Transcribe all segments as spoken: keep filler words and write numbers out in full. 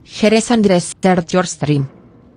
Jerez Andrés, start your stream.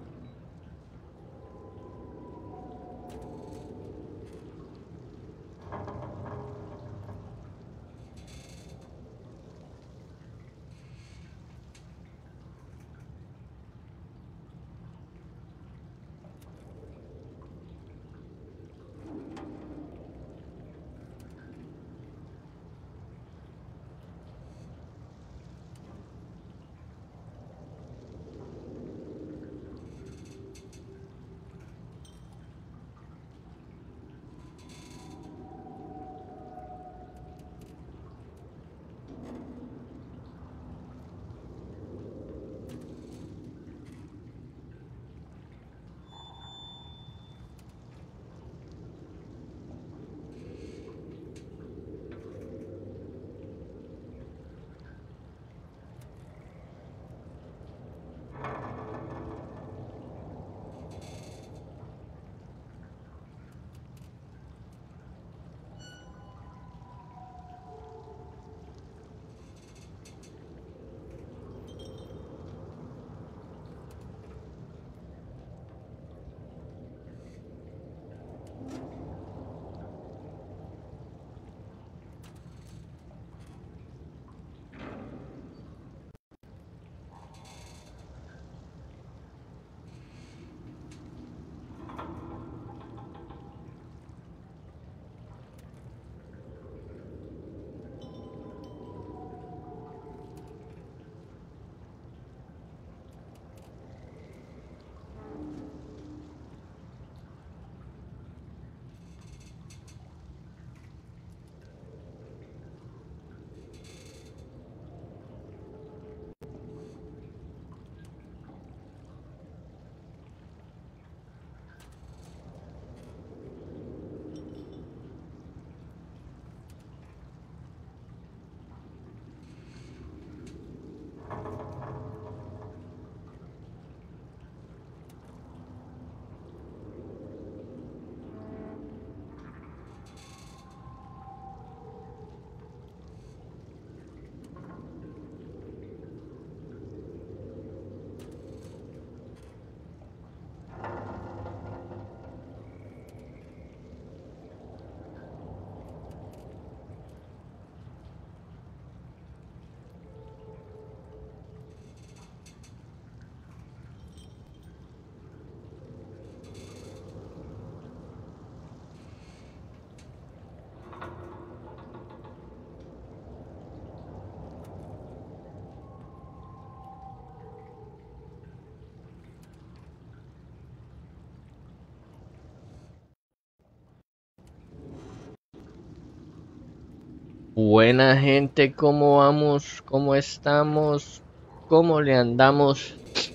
Buena gente, ¿cómo vamos? ¿Cómo estamos? ¿Cómo le andamos?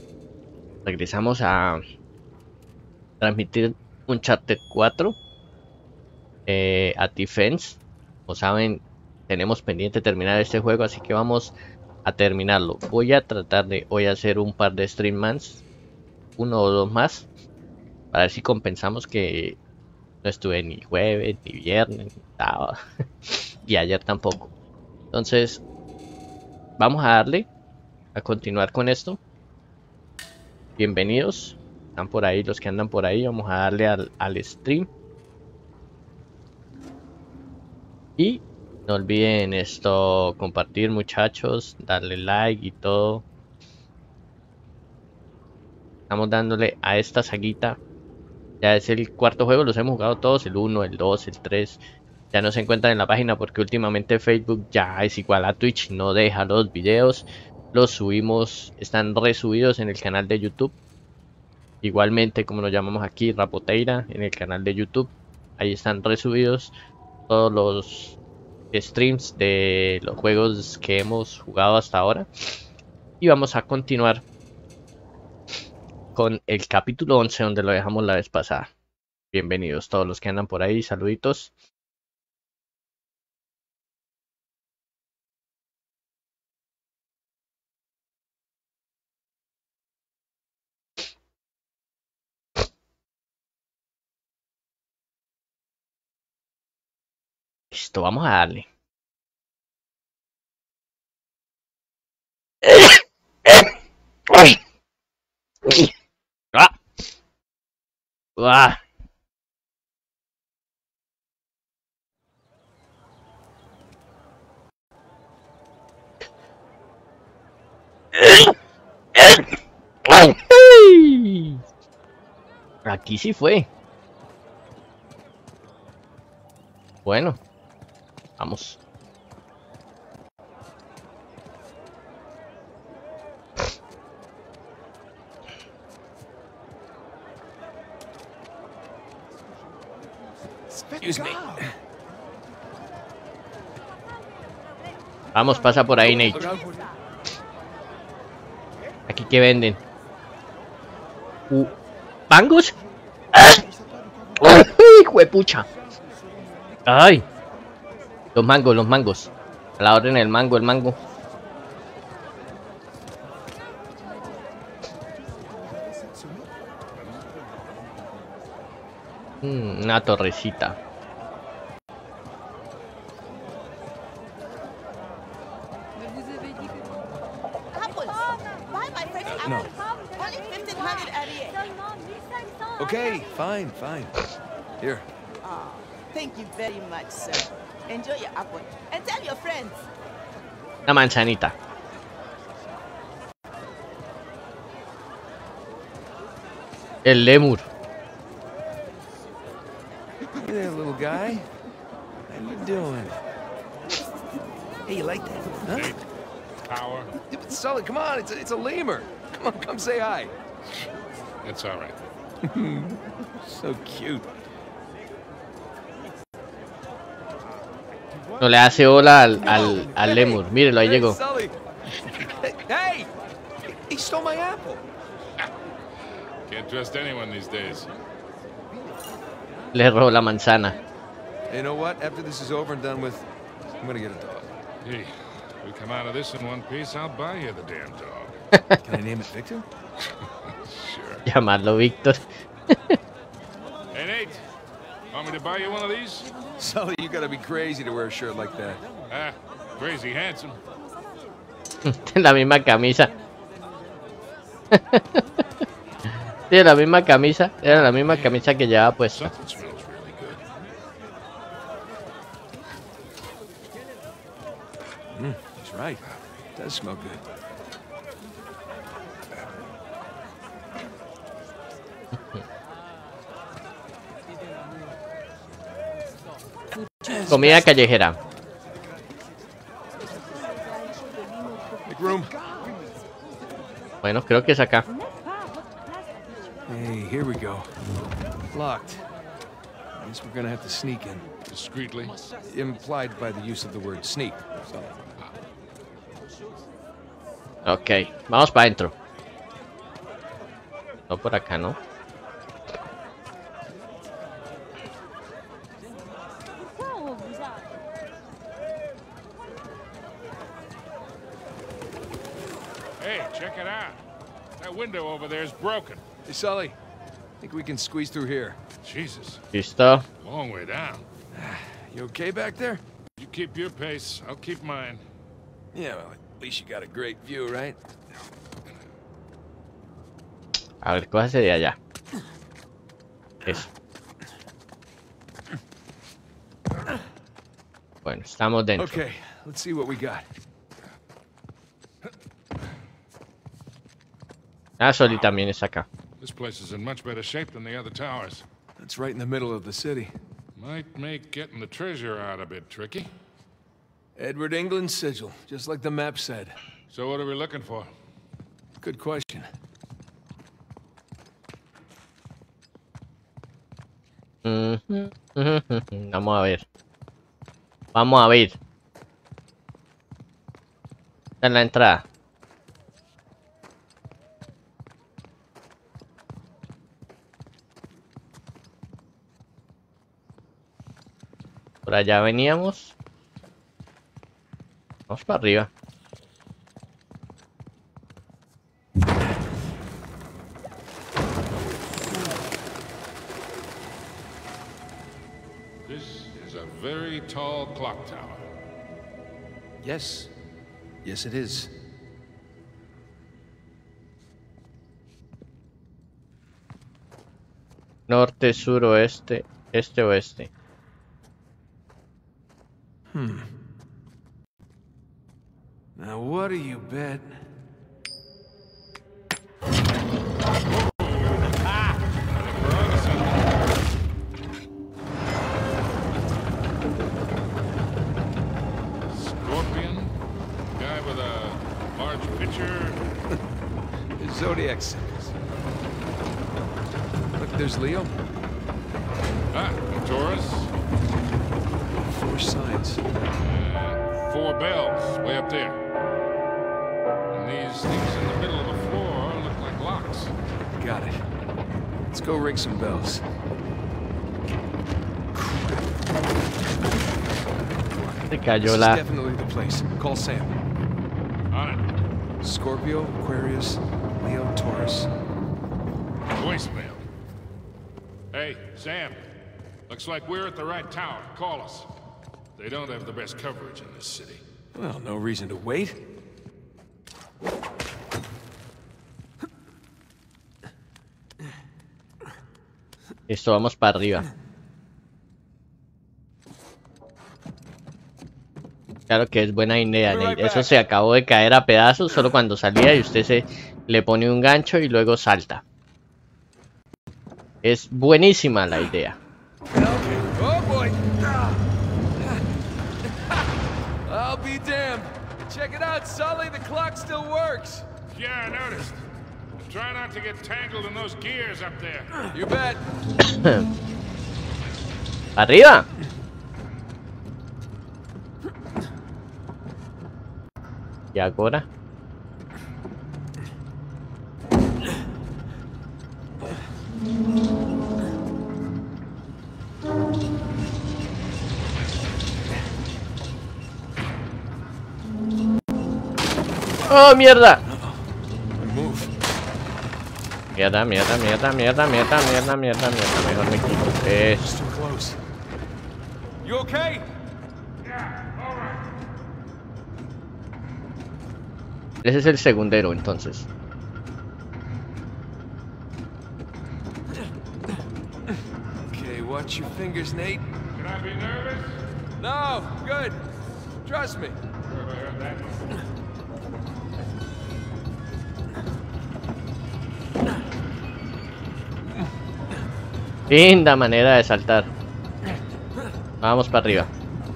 Regresamos a transmitir Uncharted cuatro eh, a Defense. Como saben, tenemos pendiente terminar este juego, así que vamos a terminarlo. Voy a tratar de hoy hacer un par de stream más, uno o dos más, para ver si compensamos que no estuve ni jueves, ni viernes, ni sábado, y ayer tampoco. Entonces, vamos a darle a continuar con esto. Bienvenidos, están por ahí los que andan por ahí. Vamos a darle al, al stream y no olviden esto, compartir, muchachos, darle like y todo. Estamos dándole a esta saguita. Ya es el cuarto juego, los hemos jugado todos, el uno, el dos, el tres. Ya no se encuentran en la página porque últimamente Facebook ya es igual a Twitch, no deja los videos. Los subimos, están resubidos en el canal de YouTube. Igualmente, como lo llamamos aquí, Rapoteira, en el canal de YouTube. Ahí están resubidos todos los streams de los juegos que hemos jugado hasta ahora. Y vamos a continuar con el capítulo once, donde lo dejamos la vez pasada. Bienvenidos todos los que andan por ahí, saluditos. Listo, vamos a darle. ¡Uah! Aquí sí fue. Bueno, vamos. Excuse me. Vamos, pasa por ahí, Nate. Aquí que venden. Uh, ¿Mangos? ¡Ah! ¡Hijo de pucha! ¡Ay! Los mangos, los mangos. A la orden el mango, el mango. Mm, una torrecita. No. Okay, fine, fine. Here. Oh, thank you very much, sir. Enjoy your apple and tell your friends. Una manzanita. El lemur. Hey there, little guy. How you doing? Hey, you like that? Huh? Power. Yeah, but Sully, come on, it's a, it's a lemur. Come on, come say hi. It's all right. So cute. No le hace hola al, al, al lemur. Mírelo, ahí Hey, llegó. Sully. Hey, he stole my apple. Can't trust anyone these days. Le robó la manzana. You know what? After this is over and done with, I'm gonna get a dog. Hey, we come out of this in one piece, I'll buy you the damn dog. Can I name it Victor? Sure. Llamarlo Víctor. Hey, Nate, want me to buy you one of these? Sully, you gotta be crazy to wear a shirt like that. Ah, crazy handsome. La misma camisa. Sí, la misma camisa. Era la misma camisa que llevaba puesta. Something smells really good. Mm, he's right. It does smell good. Comida callejera. Make room. Bueno, creo que es acá. Hey, here we go. Locked. I guess we're gonna have to sneak in. Discreetly. Implied by the use of the word sneak. So, Ok, vamos para adentro. No por acá, ¿no? Hey, check it out. That window over there is broken. hey, Sully. Think we can squeeze through here. Jesus, Listo. long way down. You okay back there? You keep your pace, I'll keep mine. Yeah, well, at least you got a great view, right? A ver, cójase de allá. Eso. Bueno, estamos dentro. Okay, let's see what we got. Ah, Soli también es acá. This place is in much better shape than the other towers. That's right in the middle of the city. Might make getting the treasure out a bit tricky. Edward England's sigil, just like the map said. So what are we looking for? Good question. Ujú, ujú, ujú. Vamos a ver. Vamos a ver. Está en la entrada. Por allá veníamos. Vamos para arriba. This is a very tall clock tower. Yes. Yes, it is. Norte, sur, oeste, este, oeste. Hmm. Now what do you bet? Scorpion? Guy with a large pitcher? Zodiac symbols. Look, there's Leo. Ah, Taurus. Four signs. Uh, four bells, way up there. And these things in the middle of the floor look like locks. Got it. Let's go ring some bells. Se cayó This is la... definitely the place. Call Sam. On it. Scorpio, Aquarius, Leo, Taurus. Voicemail. Hey, Sam. Looks like we're at the right tower. Call us. They don't have the best coverage in this city. Well, no reason to wait. Listo, vamos para arriba. Claro que es buena idea, Nate. Eso se acabó de caer a pedazos solo cuando salía y usted se le pone un gancho y luego salta. Es buenísima la idea. Oh boy! I'll be damned. Check it out, Sully. The clock still works. Yeah, I noticed. Try not to get tangled in those gears up there. You bet. ¡Arriba! ¿Y ahora? ¡Oh, mierda! Mierda, mierda, mierda, mierda, mierda, mierda, mierda, mierda. Mejor me quito esto. You okay? Ese es el segundero, entonces. Okay, watch your fingers, Nate. Should I be nervous? No, good. Trust me. Where have I heard that before? Linda manera de saltar. Vamos para arriba.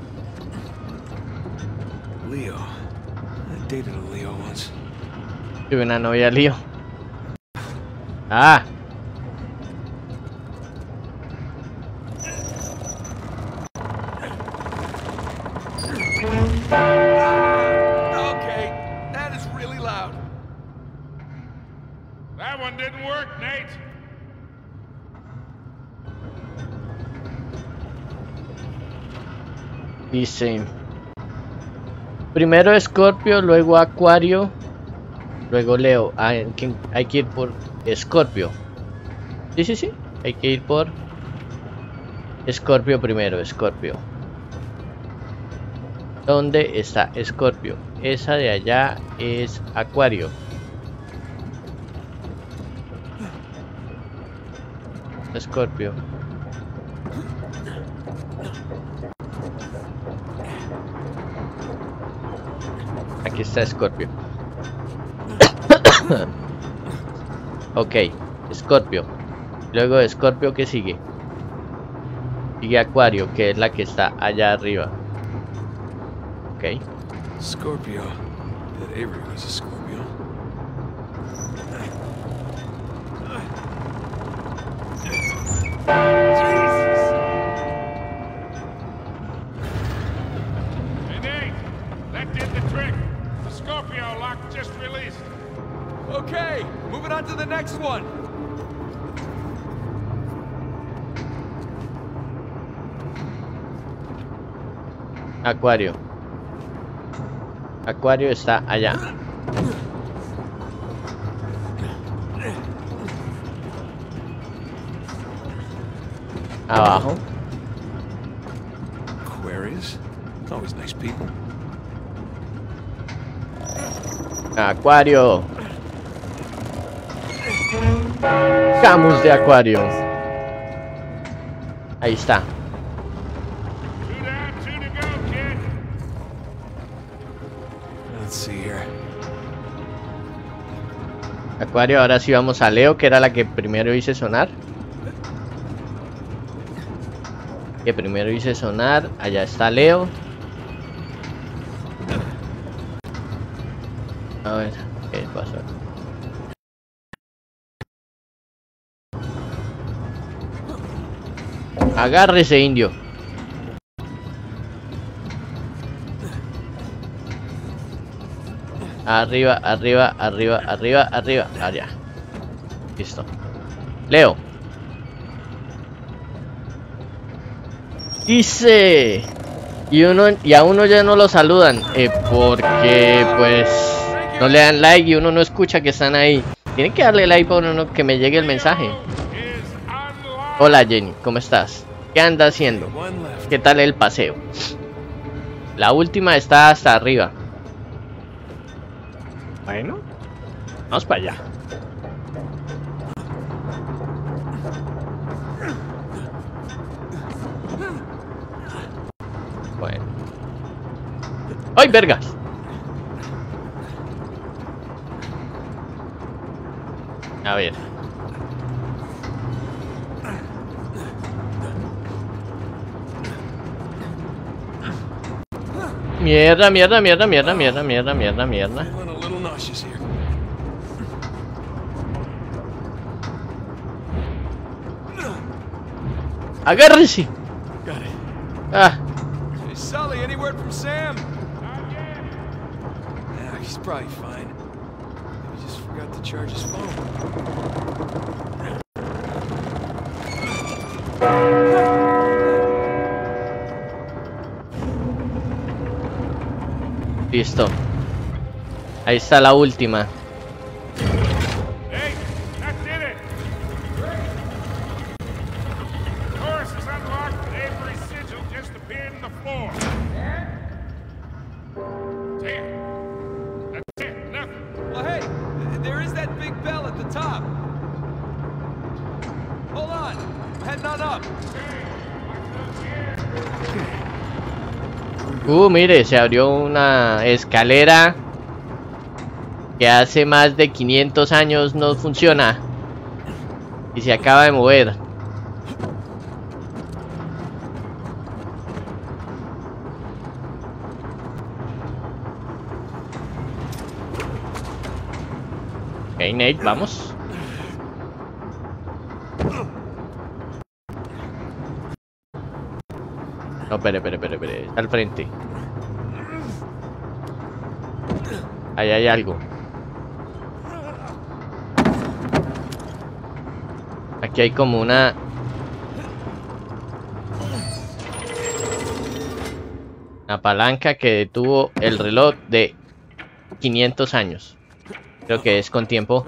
Leo. I dated a Leo once. Tuve una novia Leo. Ah. Okay, that is really loud. That one didn't work, Nate. Dice: primero Scorpio, luego Acuario, luego Leo. Ah, hay que ir por Scorpio. Sí, sí, sí. Hay que ir por Scorpio primero. Scorpio. ¿Dónde está Scorpio? Esa de allá es Acuario. Scorpio. Aquí está Scorpio. Ok, Scorpio. Luego de Scorpio, ¿qué sigue? Sigue Acuario, que es la que está allá arriba. Ok. Scorpio. That Avery was a Scorpio. Hey, Nate. That did the trick. The Scorpio lock just released. Okay, moving on to the next one. Acuario. Acuario está allá. Abajo. Aquarius? Always nice people. Acuario. Camus de Acuario. Ahí está. Two down, two to go, kid. Let's see here. Acuario, ahora sí vamos a Leo, que era la que primero hice sonar. Que primero hice sonar. Allá está Leo. A ver, ¿qué pasó? Agárrese, indio. Arriba, arriba, arriba, arriba, arriba. Allá. Listo. Leo. Dice. Y uno y a uno ya no lo saludan. Eh, porque pues no le dan like y uno no escucha que están ahí. Tienen que darle like para uno que me llegue el mensaje. Hola Jenny, ¿cómo estás? ¿Qué anda haciendo? ¿Qué tal el paseo? La última está hasta arriba. Bueno, vamos para allá. Bueno. ¡Ay, vergas! A ver. Mierda, mierda, mierda, mierda, mierda, mierda, mierda, mierda. Agárrese. Ah. Hey, Sully, any word from Sam? Yeah, he's probably fine. Maybe just forgot to charge his phone. Listo. Ahí está la última. Hey, that did it. Doors is unlocked, but Avery's sigil just appeared in the floor. Damn. That's it. Nothing. Well, hey, there is that big bell at the top. Hold on. I'm heading on up. Uh, mire, se abrió una escalera que hace más de quinientos años no funciona y se acaba de mover. Ok, Nate, vamos. No, espere, espere, espere, espere. Está al frente. Ahí hay algo. Aquí hay como una... Una palanca que detuvo el reloj de quinientos años. Creo que es con tiempo.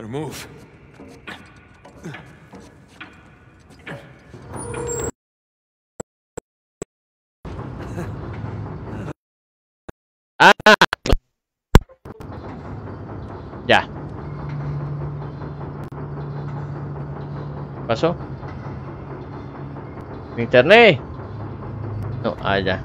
Ah, ya. ¿Pasó? ¿Internet? No, allá.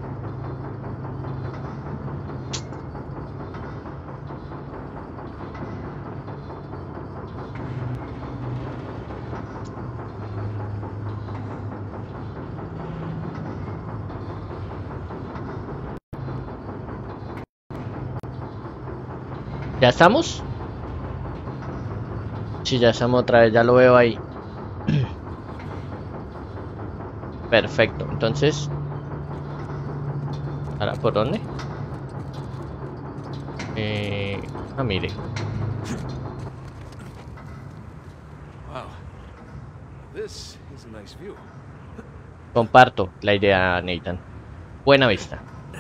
¿Ya estamos? Sí, ya estamos otra vez, ya lo veo ahí. Perfecto, entonces... ¿Ahora por dónde? Eh... Ah, mire. Wow. This is a nice view. Comparto la idea, Nathan. Buena vista.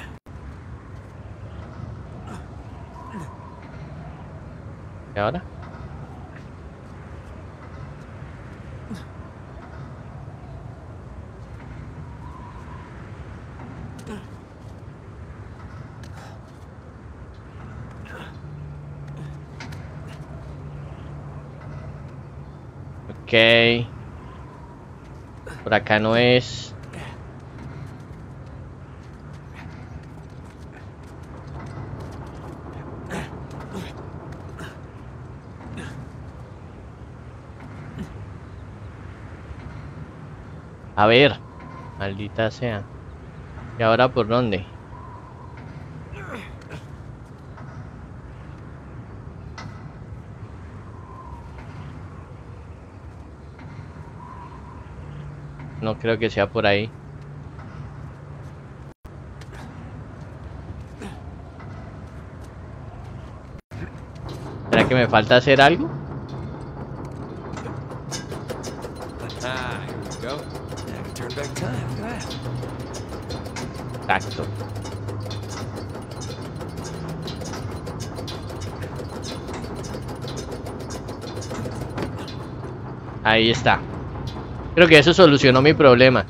¿Y ahora? Ok. Por acá no es. A ver. Maldita sea. ¿Y ahora por dónde? No creo que sea por ahí. ¿Será que me falta hacer algo? Ah, here we go. Yeah, I can turn back time. Look at that. Exacto. Ahí está. Creo que eso solucionó mi problema.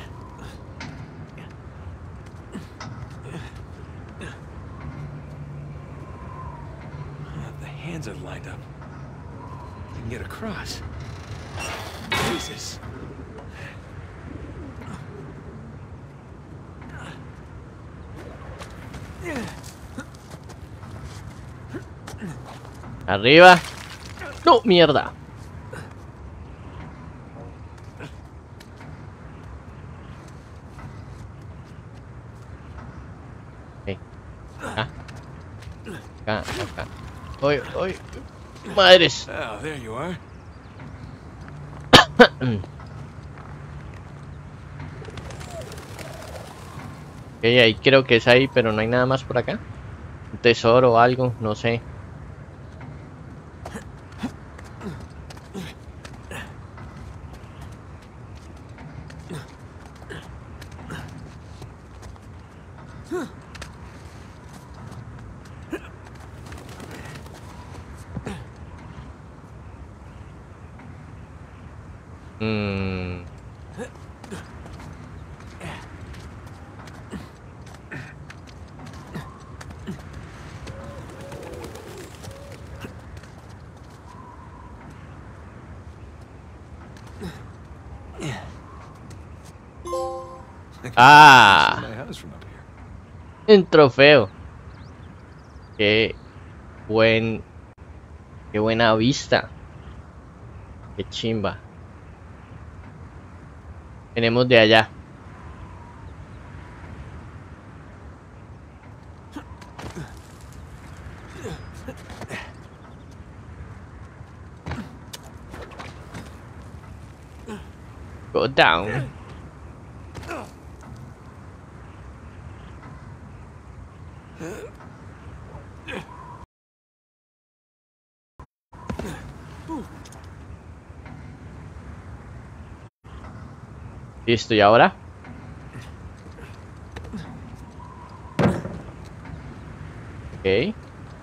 The hands are lined up. You can get across. Jesus. Arriba. No, mierda. Okay. Acá. Acá, acá. Uy, uy. Madres. Oh, there you are. Ok, ahí creo que es ahí, pero no hay nada más por acá. Un tesoro o algo, no sé. Mm. Ah, My house from up here. un trofeo. Qué buen, qué buena vista. Qué chimba. Tenemos de allá. Go down. Listo, ¿y ahora? Ok.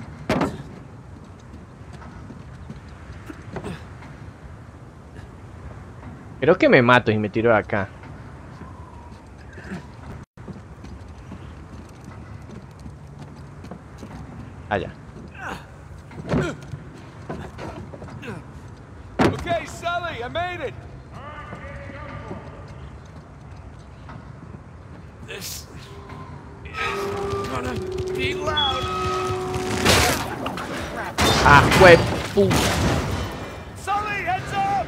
Creo que me mato y me tiro de acá. Allá. Okay, Sully, I made it. This is gonna be loud. Ah, web. Pum. Sully, heads up!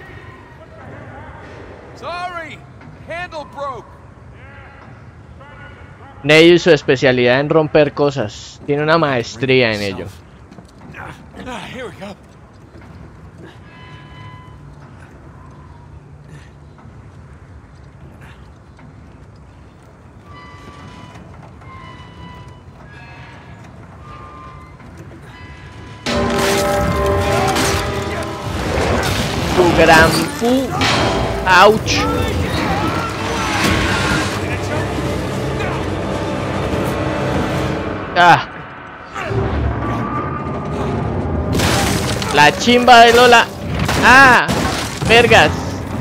Sorry, handle broke. Ney, su especialidad en romper cosas. Tiene una maestría en ello. Ah, here we go. Tu gran fu. Ouch. Ah. La chimba de Lola. Ah. Vergas.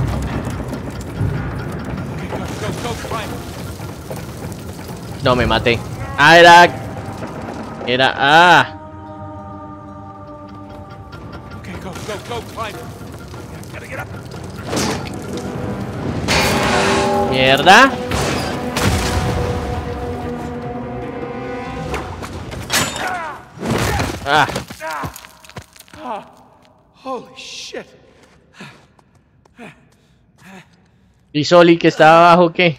No, me maté. Ah, era... Era... Ah. Okay, go, go, go, climb. Gotta get up. Mierda. Ah. Ah, holy shit. ¿Y Soli que estaba abajo qué?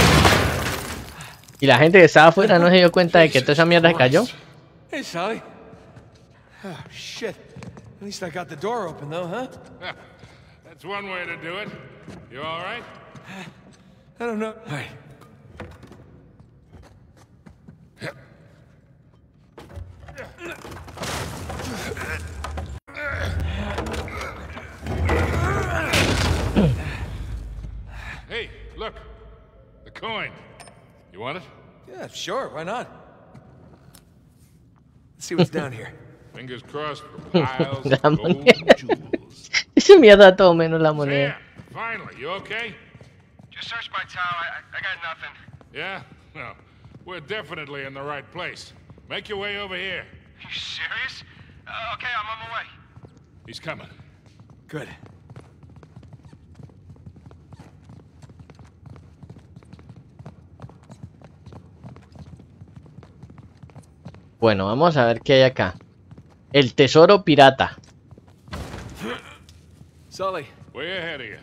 ¿Y la gente que estaba afuera no se dio cuenta de que toda esa mierda cayó? Hey, Sully. Oh, shit. At least I got the door open, though, huh? That's one way to do it. You all right? I don't know. All right. Hey, look. The coin. You want it? Yeah, sure. Why not? Let's see what's down here. Fingers crossed for piles La of gold moneda. and jewels. Esa mierda todo menos la moneda. Sam, finally, you okay? Just searched my tower. I, I got nothing. Yeah? Well, we're definitely in the right place. Make your way over here. You serious? Uh, okay, I'm on my way. He's coming. Good. Bueno, vamos a ver qué hay acá. El tesoro pirata. Sully. Way ahead of you.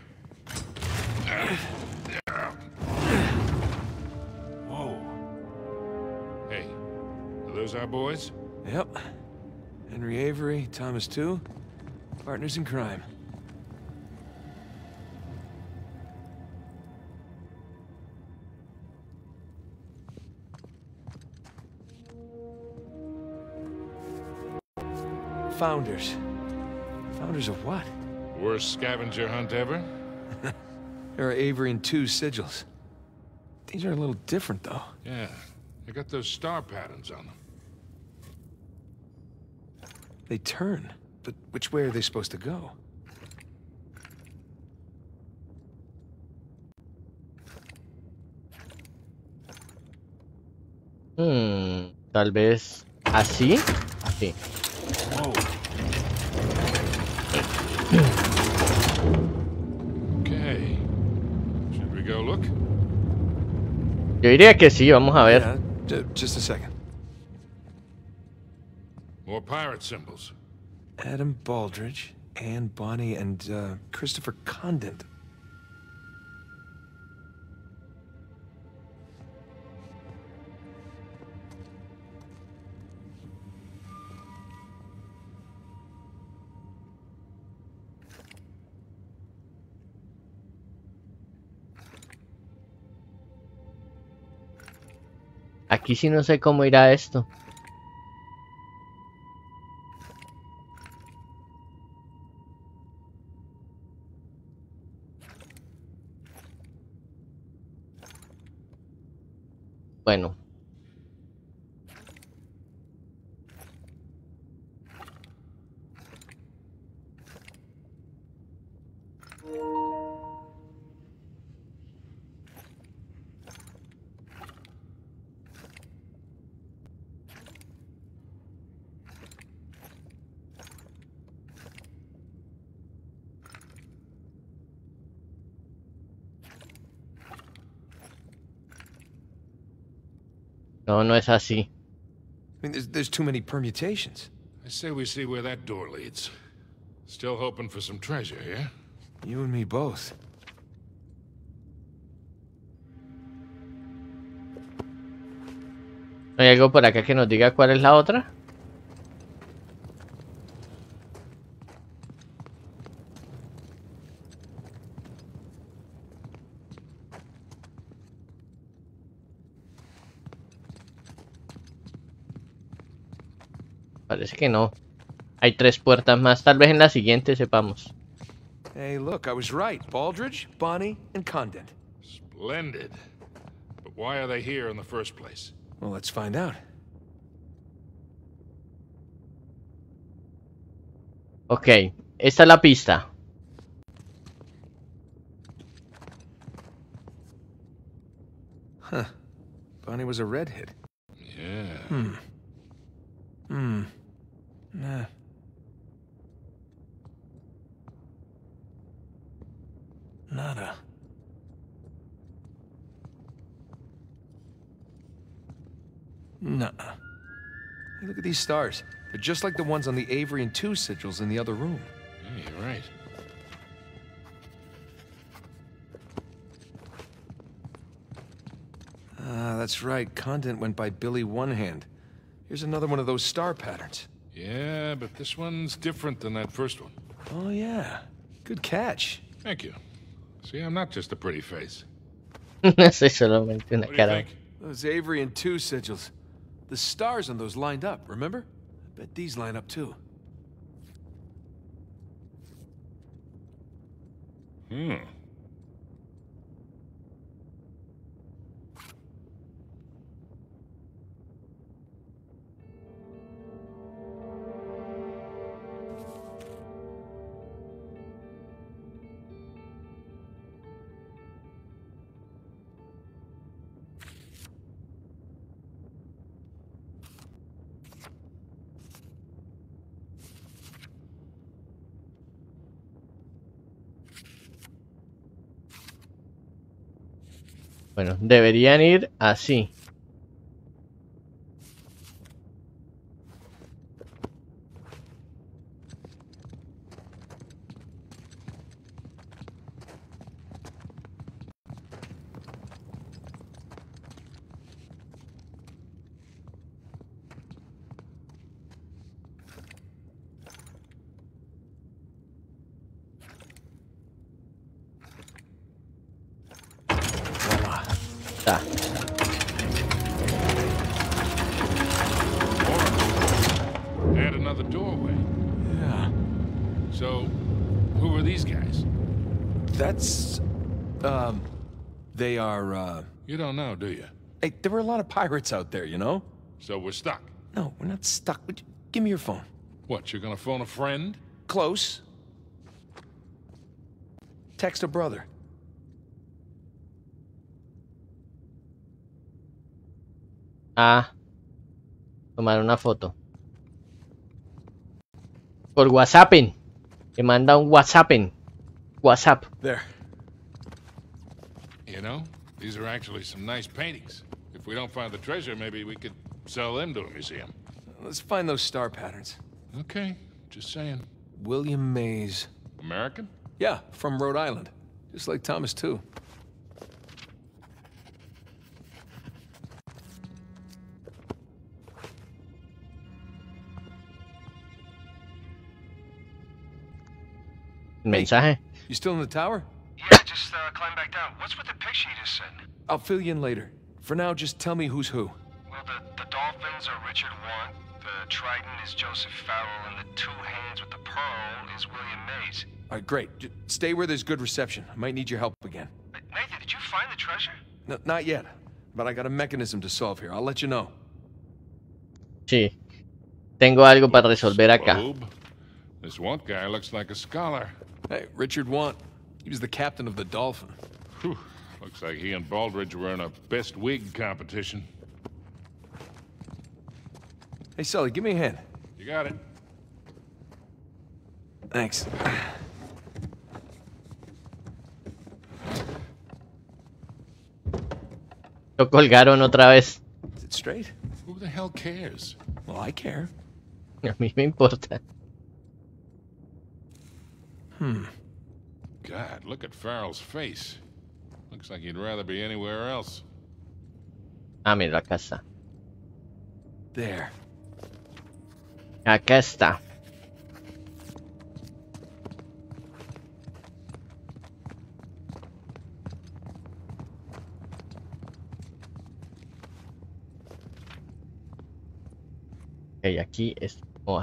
Whoa. Hey, are those our boys? Yep. Henry Avery, Thomas too. Partners in crime. Founders. Founders of what? Worst scavenger hunt ever? There are Avery and two sigils. These are a little different, though. Yeah, they got those star patterns on them. They turn, but which way are they supposed to go? Hmm, tal vez así. Así. Whoa. Okay. Should we go look? Yo diría que sí, vamos a ver. Yeah, ju- just a second. More pirate symbols. Adam Baldridge, Anne Bonny, and uh, Christopher Condent. Aquí sí no sé cómo irá esto. Bueno. No, no es así. I mean, there's, there's too many permutations. I say we see where that door leads. Still hoping for some treasure, yeah? You and me both. ¿No hay algo por acá que nos diga cuál es la otra? Parece que no. Hay tres puertas más. Tal vez en la siguiente sepamos. Hey, look, I was right. Baldridge, Bonny, and Condent. Splendid. But why are they here in the first place? Well, let's find out. Ok, esta es la pista. Huh. Bonny was a redhead. Yeah. Hmm. Hmm. Nah. Nada. Nuh-uh. Hey, look at these stars. They're just like the ones on the Avery and two sigils in the other room. Yeah, you're right. Ah, that's right. Condent went by Billy One Hand. Here's another one of those star patterns. Yeah, but this one's different than that first one. Oh, yeah. Good catch. Thank you. See, I'm not just a pretty face. No soy solamente una What do you cara. think? Those Avery and two sigils. The stars on those lined up, remember? I bet these line up too. Hmm. Bueno, deberían ir así. Está. Add another doorway. Yeah. So, who are these guys? That's... Um... They are, uh... You don't know, do you? Hey, there were a lot of pirates out there, you know? So we're stuck. No, we're not stuck. Would you... Give me your phone. What, you're gonna phone a friend? Close. Text a brother. Ah. Tomar una foto. Por WhatsApp. Te manda un WhatsApp. WhatsApp. There. You know, these are actually some nice paintings. If we don't find the treasure, maybe we could sell them to a museum. Let's find those star patterns. Okay, just saying. William Mays. American? Yeah, from Rhode Island. Just like Thomas, too. Mensaje. You still in the tower? Yeah, just uh, climb back down. What's with the picture you just sent? I'll fill you in later. For now, just tell me who's who. Well, the, the dolphins are Richard Want, the trident is Joseph Farrell, and the two hands with the pearl is William Mays. All right, great. Just stay where there's good reception. I might need your help again. But Nathan, did you find the treasure? No, not yet. But I got a mechanism to solve here. I'll let you know. Sí. Tengo algo para resolver acá. Globe. This Want guy looks like a scholar. Hey, Richard Want. He was the captain of the Dolphin. Whew. Looks like he and Baldridge were in a best wig competition. Hey, Sully, give me a hand. You got it. Thanks. Lo colgaron otra vez. Is it straight? Who the hell cares? Well, I care. A mí me importa. Hmm. God, look at Farrell's face. Looks like he'd rather be anywhere else. Ah, mira, acá está. There. Acá está. Ok, aquí es... Oh.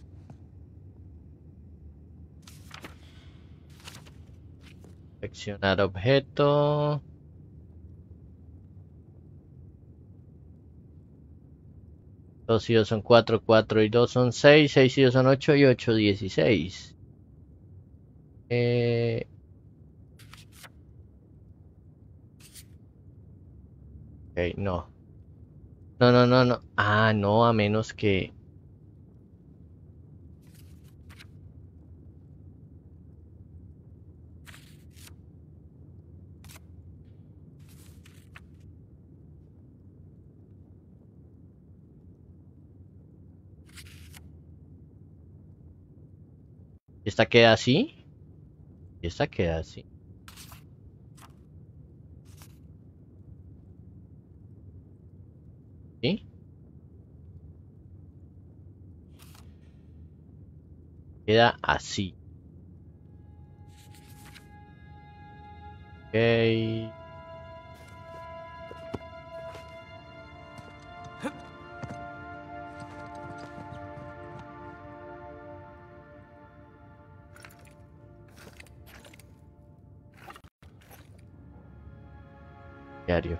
Seleccionar objeto. Dos y dos son cuatro, cuatro y dos son seis, seis y dos son ocho y ocho, dieciséis. Eh... Ok, no. No, no, no, no. Ah, no, a menos que... ¿Esta queda así? Esta queda así. ¿Sí? Queda así. Ok. Diario.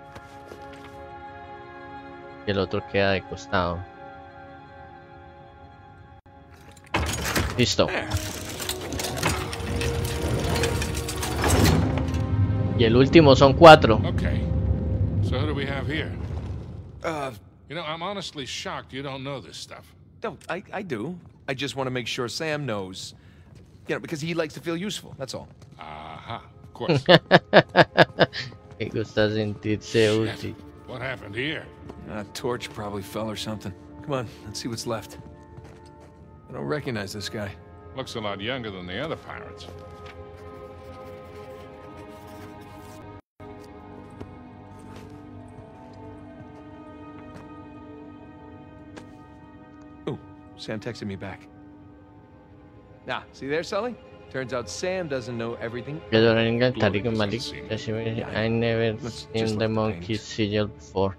Y el otro queda de costado. Listo. Y el último son cuatro. Okay. So who do we have here? Uh, You know, I'm honestly shocked you don't know this stuff. no, I, I do. I just want to make sure Sam knows. You know, because he likes to feel useful, that's all. Aha, of course. Me gusta sentirse útil. What happened here? A torch probably fell or something. Come on, let's see what's left. I don't recognize this guy. Looks a lot younger than the other pirates. Ooh, Sam texted me back. Ah, see there, Sully? Turns out Sam doesn't know everything. Gathering Tariq and Malik. Yeah. I never Let's just seen look the at monkey names. sigil before.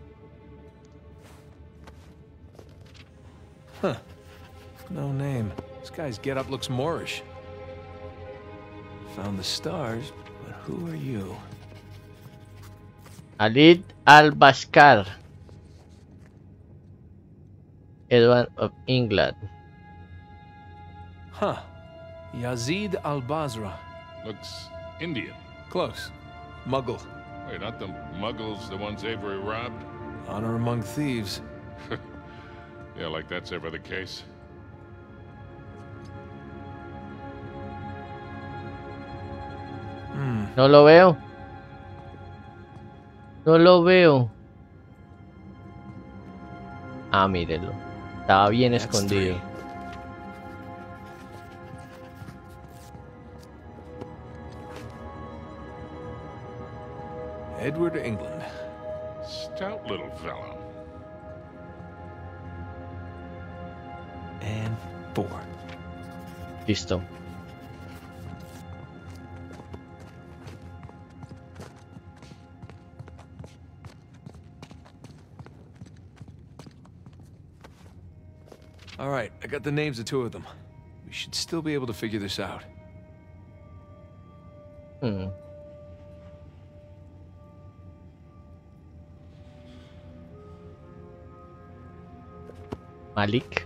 Huh. No name. This guy's getup looks Moorish. Found the stars, but who are you? Alid al-Bashkar, Edward of England. Huh. Yazid al-Basra. Looks Indian. Close. Muggle. Wait, aren't the Muggles the ones Avery robbed? Honor among thieves. Yeah, like that's ever the case. Hmm. No lo veo. No lo veo. Ah, mírenlo. Estaba bien That's escondido. three. Edward, England. Stout little fellow. And four. Listo. All right, I got the names of two of them. We should still be able to figure this out. Hmm. Malik.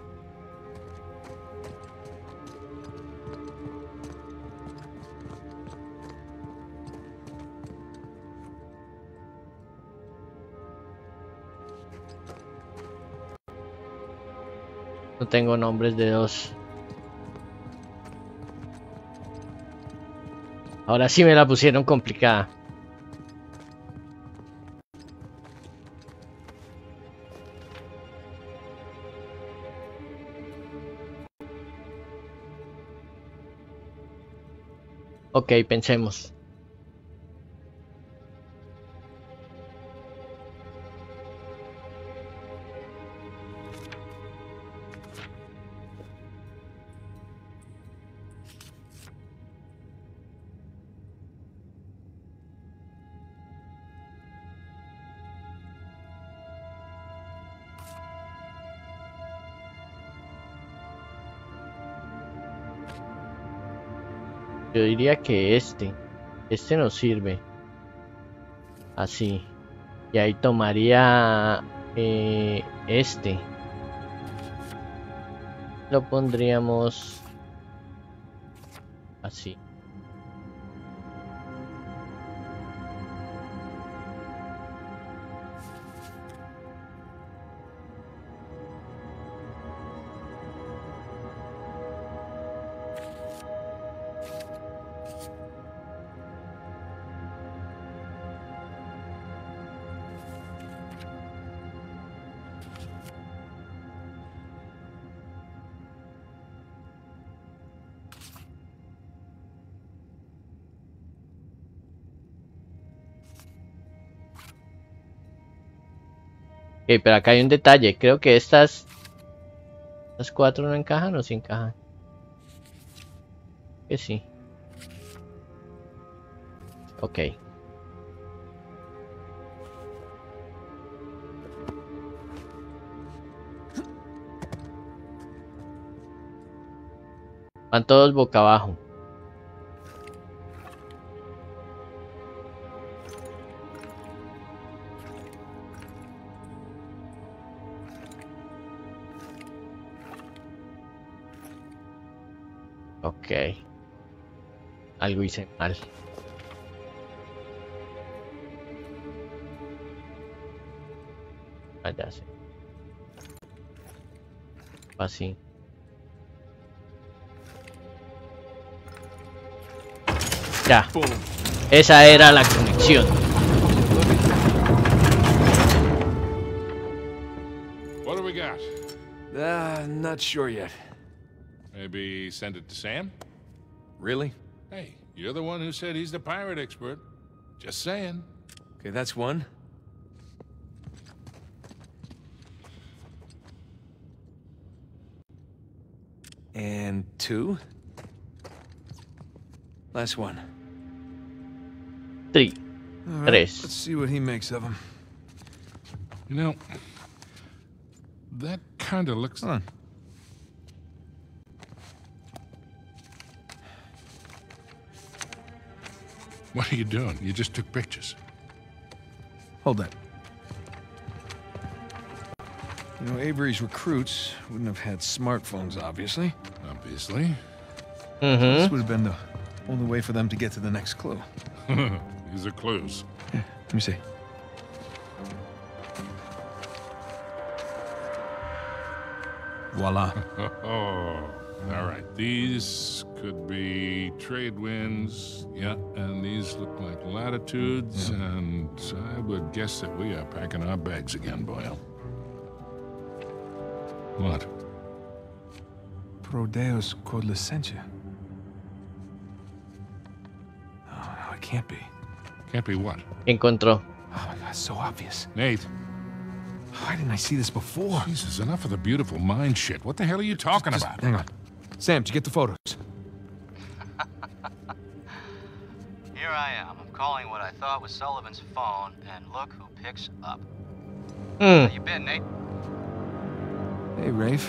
No tengo nombres de dos. Ahora sí me la pusieron complicada. Ok, pensemos. Yo diría que este. Este nos sirve. Así. Y ahí tomaría eh, este. Lo pondríamos así. Ok, pero acá hay un detalle. Creo que estas... ¿Estas cuatro no encajan o sí encajan? Que sí. Ok. Van todos boca abajo. Ok. Algo hice mal. Ah, ya sé. Así. Ya. Esa era la conexión. What do we got? Uh, not sure yet. Maybe send it to Sam? Really? Hey, you're the one who said he's the pirate expert. Just saying. Okay, that's one. And two. Last one. Three. All right, Tres. let's see what he makes of them. You know, that kind of looks... Huh. What are you doing? You just took pictures. Hold that. You know, Avery's recruits wouldn't have had smartphones, obviously. Obviously. Mm-hmm. This would have been the only way for them to get to the next clue. These are clues. Here, let me see. Voila. Oh, all right. These could be trade winds. Yeah, and these look like latitudes. Yeah. And I would guess that we are packing our bags again, Boyle. What? Prodeus Code Licentia. Oh, no, it can't be. Can't be what? Encontró. Oh my God, it's so obvious. Nate. Why didn't I see this before? Jesus, enough of the beautiful mind shit. What the hell are you talking Just about? hang on. Sam, did you get the photos? Here I am. I'm calling what I thought was Sullivan's phone, and look who picks up. Hmm. How you been, Nate? Hey, Rafe.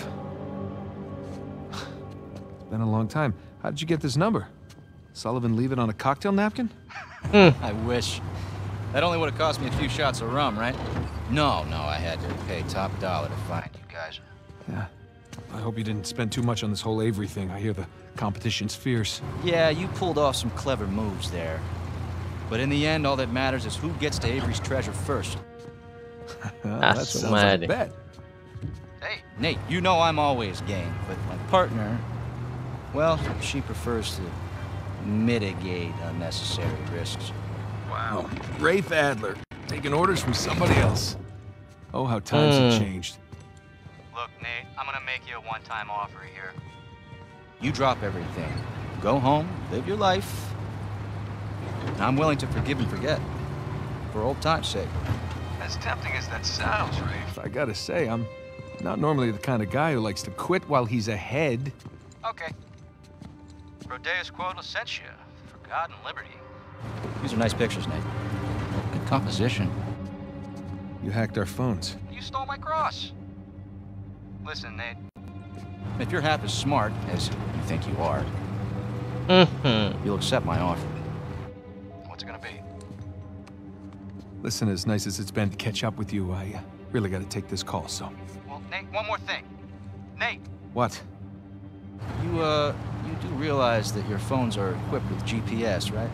It's been a long time. How did you get this number? Sullivan leave it on a cocktail napkin? I wish. That only would have cost me a few shots of rum, right? No, no, I had to pay top dollar to find you guys. Yeah. I hope you didn't spend too much on this whole Avery thing. I hear the competition's fierce. Yeah, you pulled off some clever moves there. But in the end, all that matters is who gets to Avery's treasure first. Well, Ah, that su sounds like a madre. bet. Hey, Nate, you know I'm always game, but my partner, well, she prefers to mitigate unnecessary risks. Wow. Rafe Adler, taking orders from somebody else. Oh, how times have Hmm. changed. Look, Nate, I'm gonna make you a one-time offer here. You drop everything. Go home, live your life. I'm willing to forgive and forget. For old time's sake. As tempting as that sounds, Rafe. I gotta say, I'm not normally the kind of guy who likes to quit while he's ahead. Okay. Prodeus Quod Licentia, for God and liberty. These are nice pictures, Nate. Good composition. You hacked our phones. You stole my cross. Listen, Nate. If you're half as smart as you think you are, Mm-hmm. you'll accept my offer. What's it gonna be? Listen, as nice as it's been to catch up with you, I uh, really gotta take this call, so. Well, Nate, one more thing. Nate, What? you, uh, you do realize that your phones are equipped with G P S, right?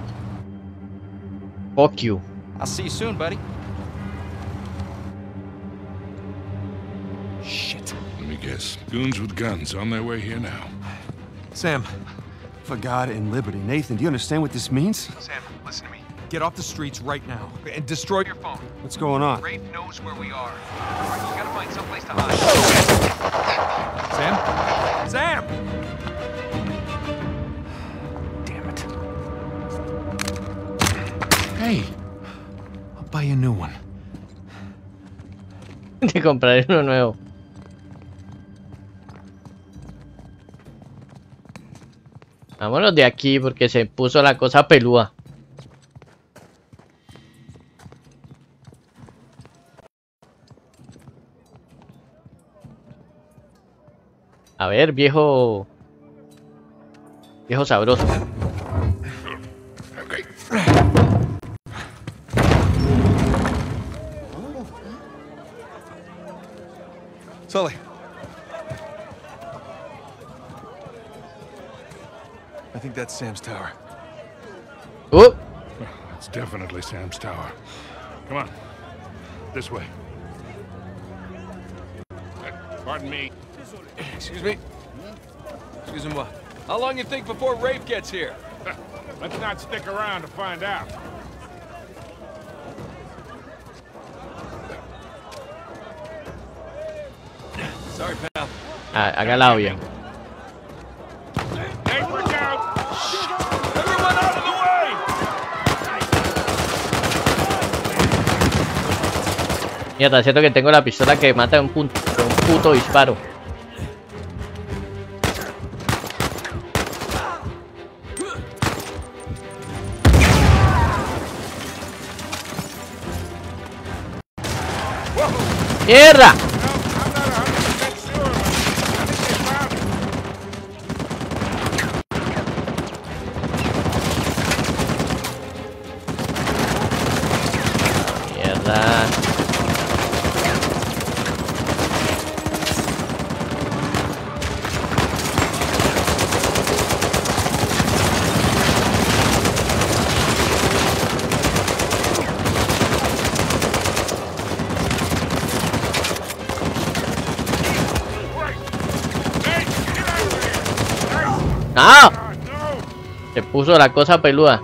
Fuck you. I'll see you soon, buddy. Shit. Let me guess. Goons with guns on their way here now. Sam, For God and liberty. Nathan, do you understand what this means? Sam, listen to me. get off the streets right now and destroy your phone. What's going on? Rafe knows where we are. You gotta find someplace to hide. Sam? Sam! Damn it. Hey! I'll buy you a new one. De comprar uno nuevo. Vámonos de aquí porque se puso la cosa pelúa. A ver, viejo... Viejo sabroso. Sully. I think that's Sam's tower. Uh. It's definitely Sam's tower. Come on. This way. Uh, pardon me. Excuse me? Excuse me, what? How long you think before Rafe gets here? Let's not stick around to find out. Sorry, pal. Ah, haga la obvia. Hey, look out! Everyone out of the way! Mierda, siento que tengo la pistola que mata de un, punto, de un puto disparo. ¡Mierda! Mierda. ¡No! Se puso la cosa peluda.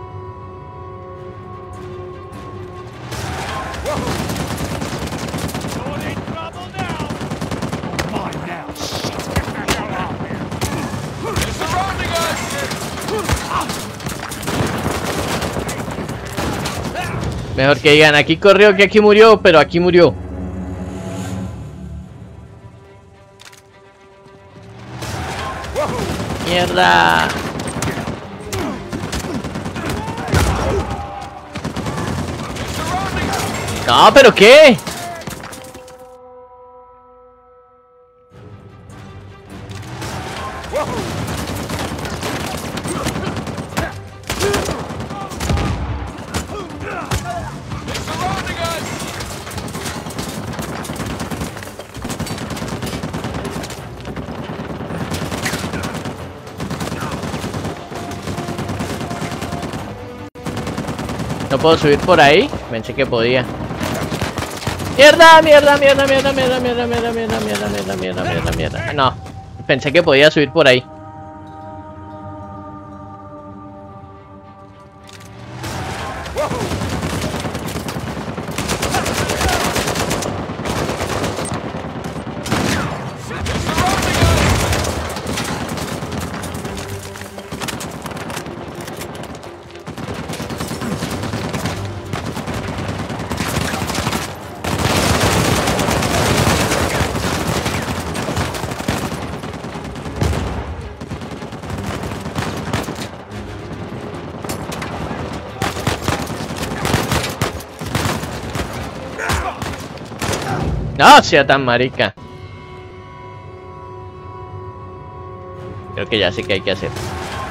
Mejor que digan, aquí corrió que aquí murió, pero aquí murió. Mierda. No, pero ¿qué? No puedo subir por ahí. Pensé que podía. Mierda, mierda, mierda, mierda, mierda, mierda, mierda, mierda, mierda, mierda, mierda, mierda, mierda. No, pensé que podía subir por ahí. No sea tan marica. Creo que ya sé qué hay que hacer.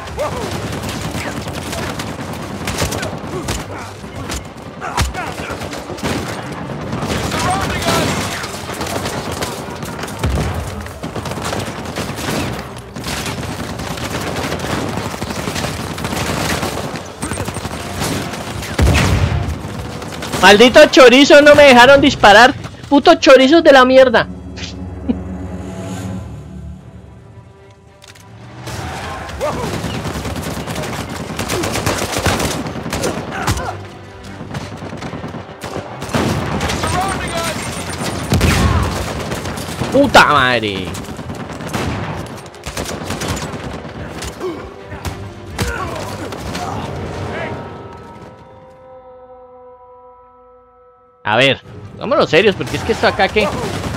Maldito chorizo, no me dejaron disparar. Putos chorizos de la mierda. Puta madre. A ver, Vámonos serios, porque es que esto acá que...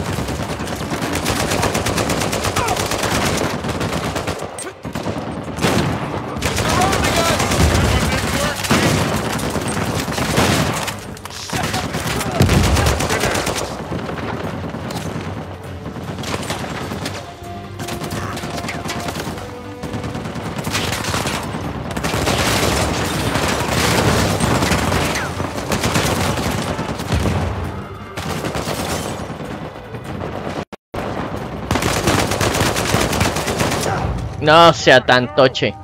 No sea tan toche.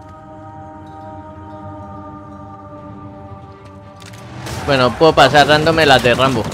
Bueno, puedo pasar dándome las de Rambo.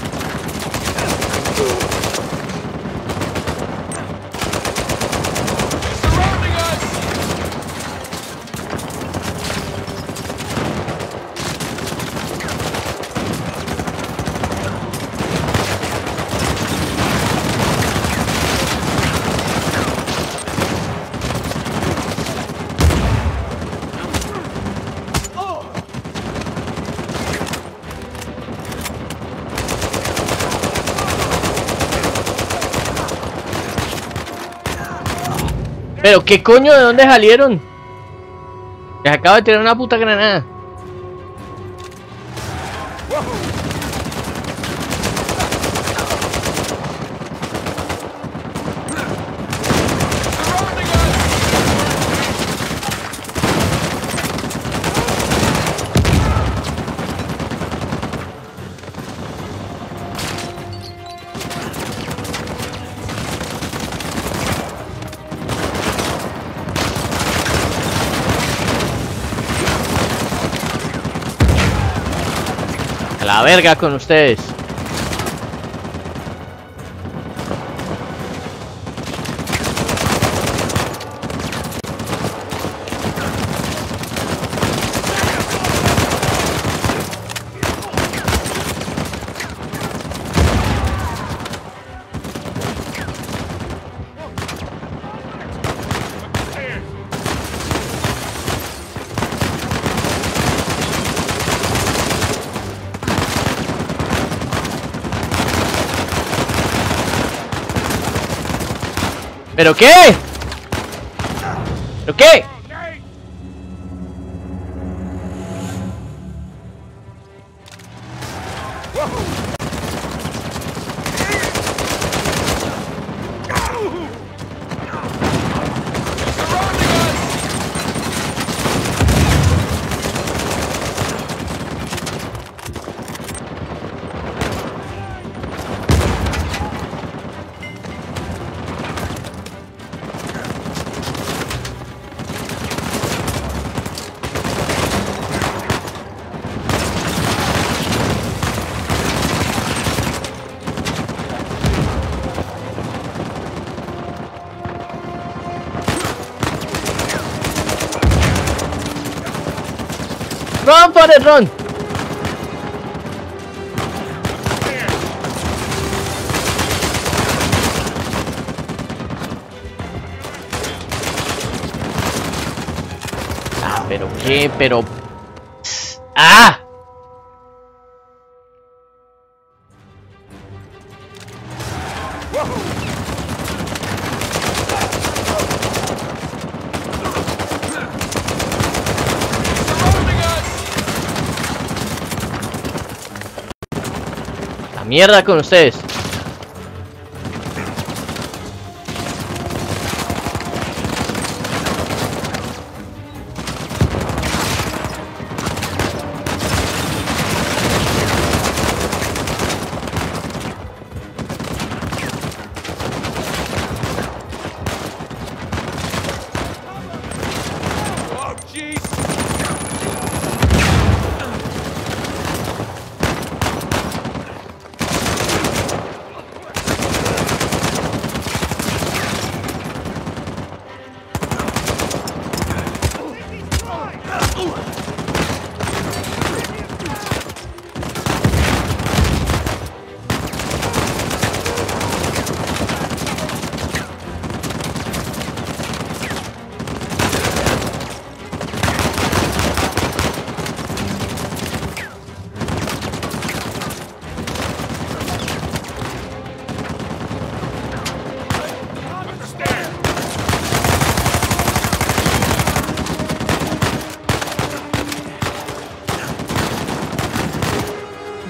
Pero qué coño, ¿de dónde salieron? Les acabo de tirar una puta granada. A la verga con ustedes. ¿Pero qué? ¿Pero qué? Run for it, run. Ah, pero qué, pero... ¡Ah! Mierda con ustedes.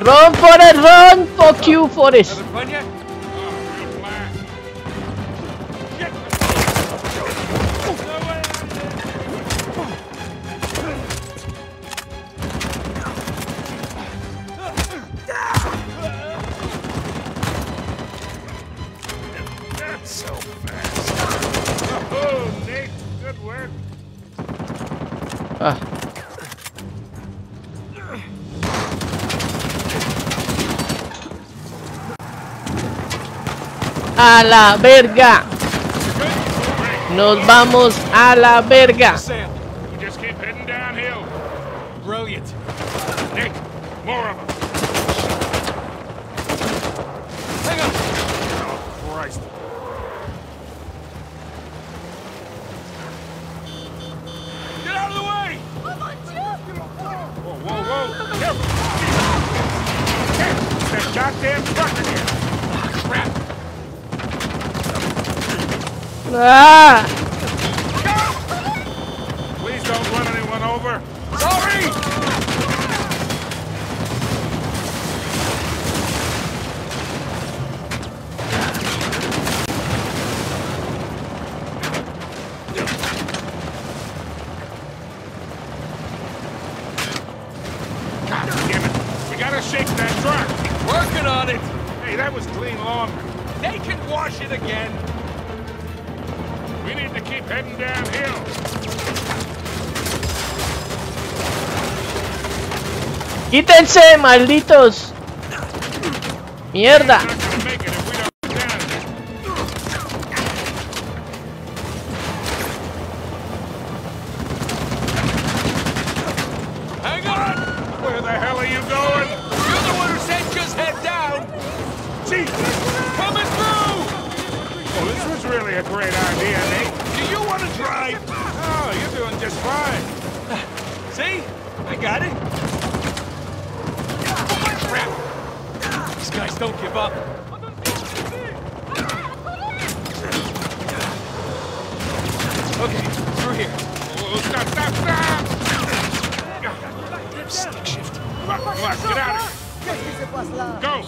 Run, Forrest, run! Fuck you, Forrest. Another fun yet? That's so fast. Oh, Nate, good work. Ah. A la verga. Nos vamos a la verga. Sam, We just keep heading downhill. brilliant. Nick, more of them. Hang on. Oh, Christ. Get out of the way! Whoa, whoa, whoa. Careful. Hey, that goddamn truck again. Oh, crap. Ah. Please don't run anyone over. Sorry! God damn it. We gotta shake that truck. Working on it! Hey, that was clean laundry. They can wash it again! We need to keep heading downhill. ¡Quítense, malditos! ¡Mierda! We're not gonna make it if we don't get down here. Hang on! Where the hell are you going? You're the one who said just head down! Jesus! Coming through! Oh, this was really a great idea, Nate. Do you want to drive? Oh, you're doing just fine. See? I got it. Crap! These guys don't give up. Okay, through here. Oh, stop, stop, stop! Stick shift. Come on, come on, get out of here. Go!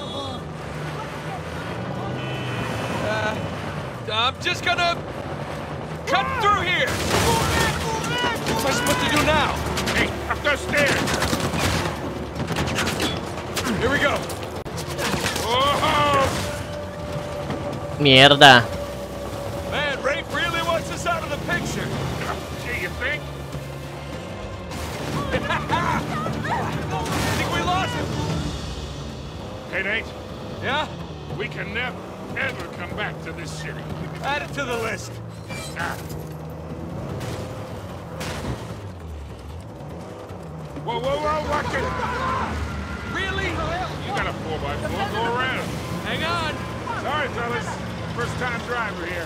Uh, I'm just gonna cut through here. What's I supposed to do now? Hey, up those stairs! Here we go. Oh! ¡Mierda! Man, Rafe really wants us out of the picture. Gee, you think? Think we lost him? Hey, Nate, Yeah? we can never, ever come back to this city. Add it to the list. Ah. Whoa, whoa, whoa, watch it! Really? You got a four by four, go around. Hang on. Sorry, fellas. First time driver here.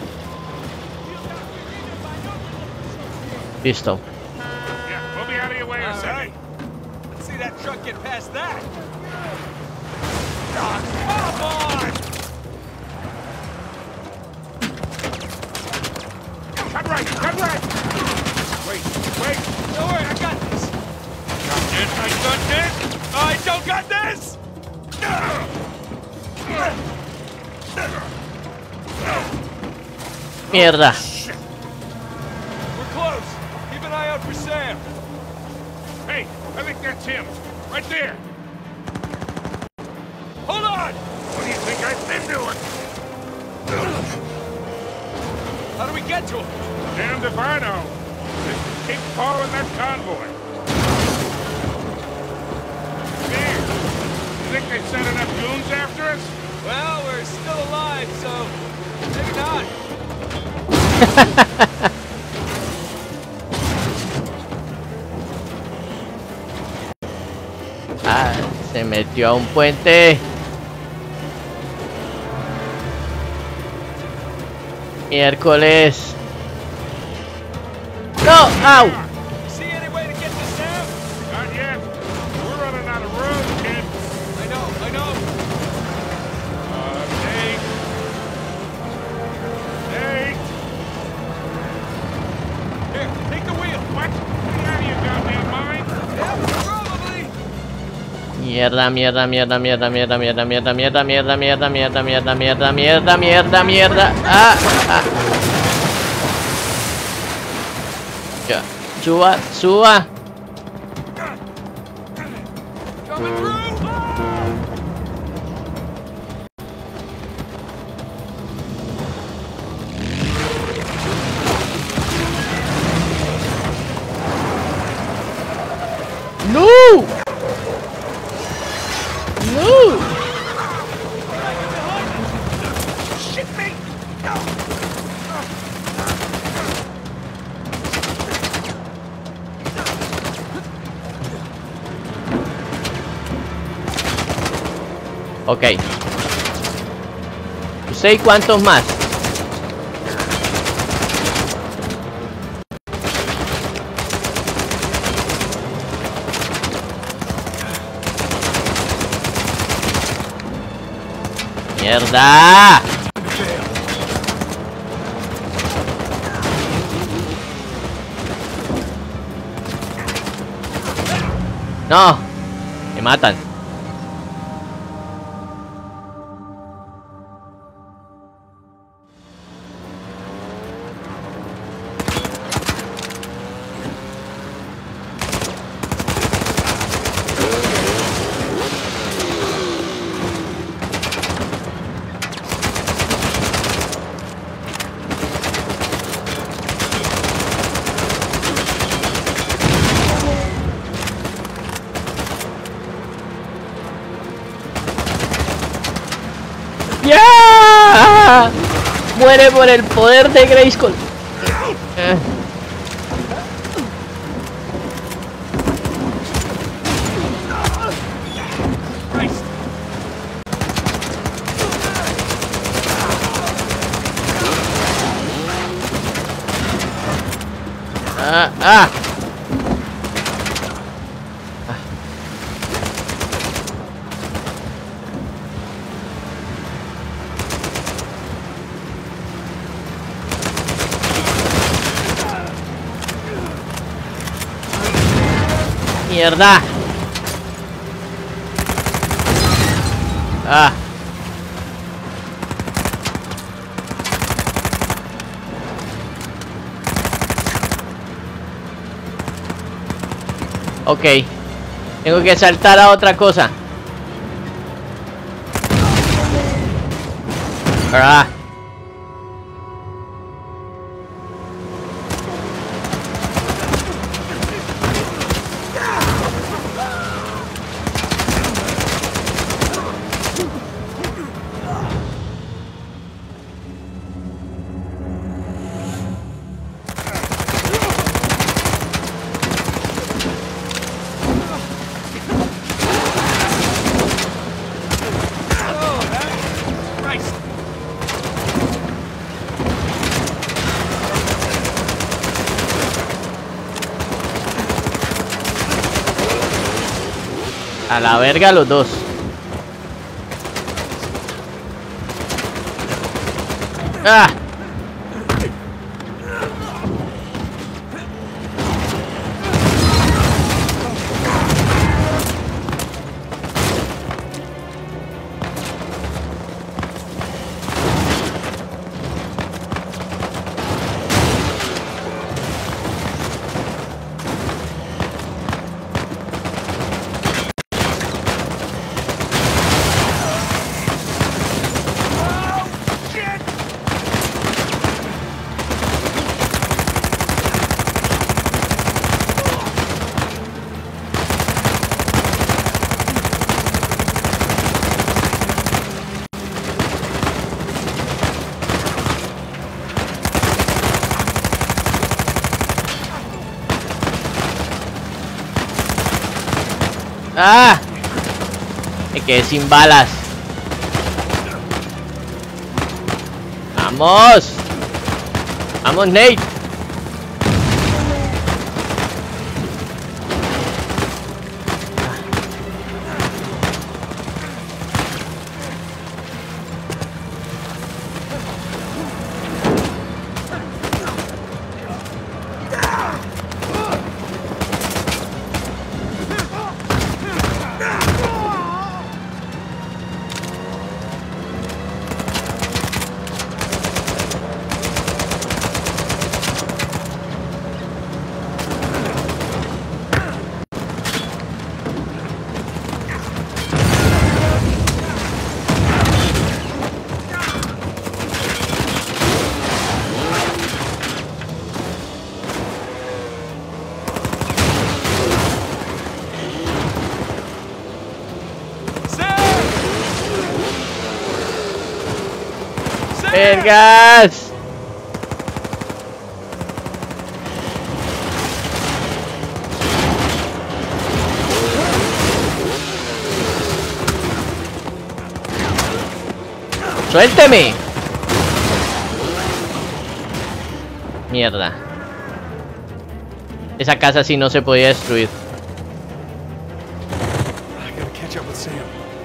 Listo. Yeah, we'll be out of your way in a All second. right. Let's see that truck get past that. Ah, come on! Cut right, cut right! Wait, wait! Don't worry, I got this. Got this, I got this! I don't got this! ¡Mierda! We're close. Keep an eye out for Sam. Hey, I think that's him. Right there. Hold on! What do you think I've been doing? How do we get to him? Damned if I know. Just keep following that convoy. There. You think they sent enough goons after us? Well, we're still alive, so maybe not. Ah, se metió a un puente. Miércoles. No, au. See any way to get to Sam? Not yet. We're running out of room, kid. I know, I know. Uh, Nate. Nate. Here, take the wheel. What? Get out of your goddamn mind. Yeah, probably. Mierda, mierda, mierda, mierda, mierda, mierda, mierda, mierda, mierda, mierda, mierda, mierda, mierda, mierda, mierda, mierda. Ah, ah. Ya. Suba, suba. No. No. Ok. No sé cuántos más. ¡Mierda! No, me matan. ¡Ya! Muere por el poder de Grayskull. Eh. Ah, ah. Mierda. Ah. Ok. Tengo que saltar a otra cosa. Ah. A la verga los dos. ¡Ah! ¡Ah! Me quedé sin balas. ¡Vamos! ¡Vamos, Nate! ¡Vergas! ¡Suélteme! Mierda. Esa casa sí no se podía destruir. I gotta catch up with Sam.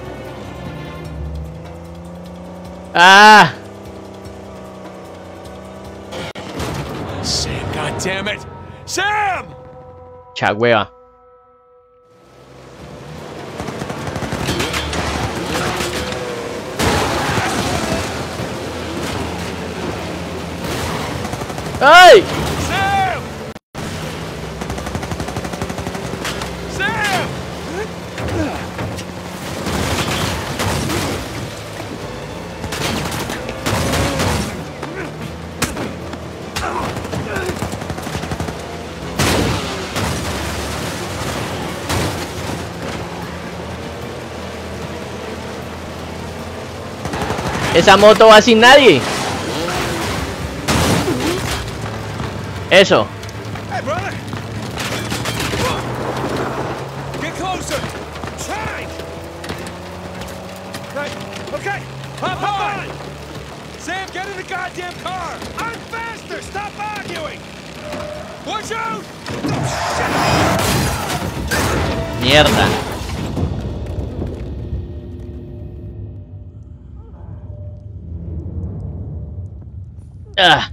¡Ah! Sam, goddammit! Sam! Chagüeva. ¡Ay! Sam! Sam! Esa moto va sin nadie. Eso. Hey, brother! Get closer! Try! Right, okay, hop on! Sam, get in the goddamn car! I'm faster! Stop arguing! Watch out! Mierda. Ah.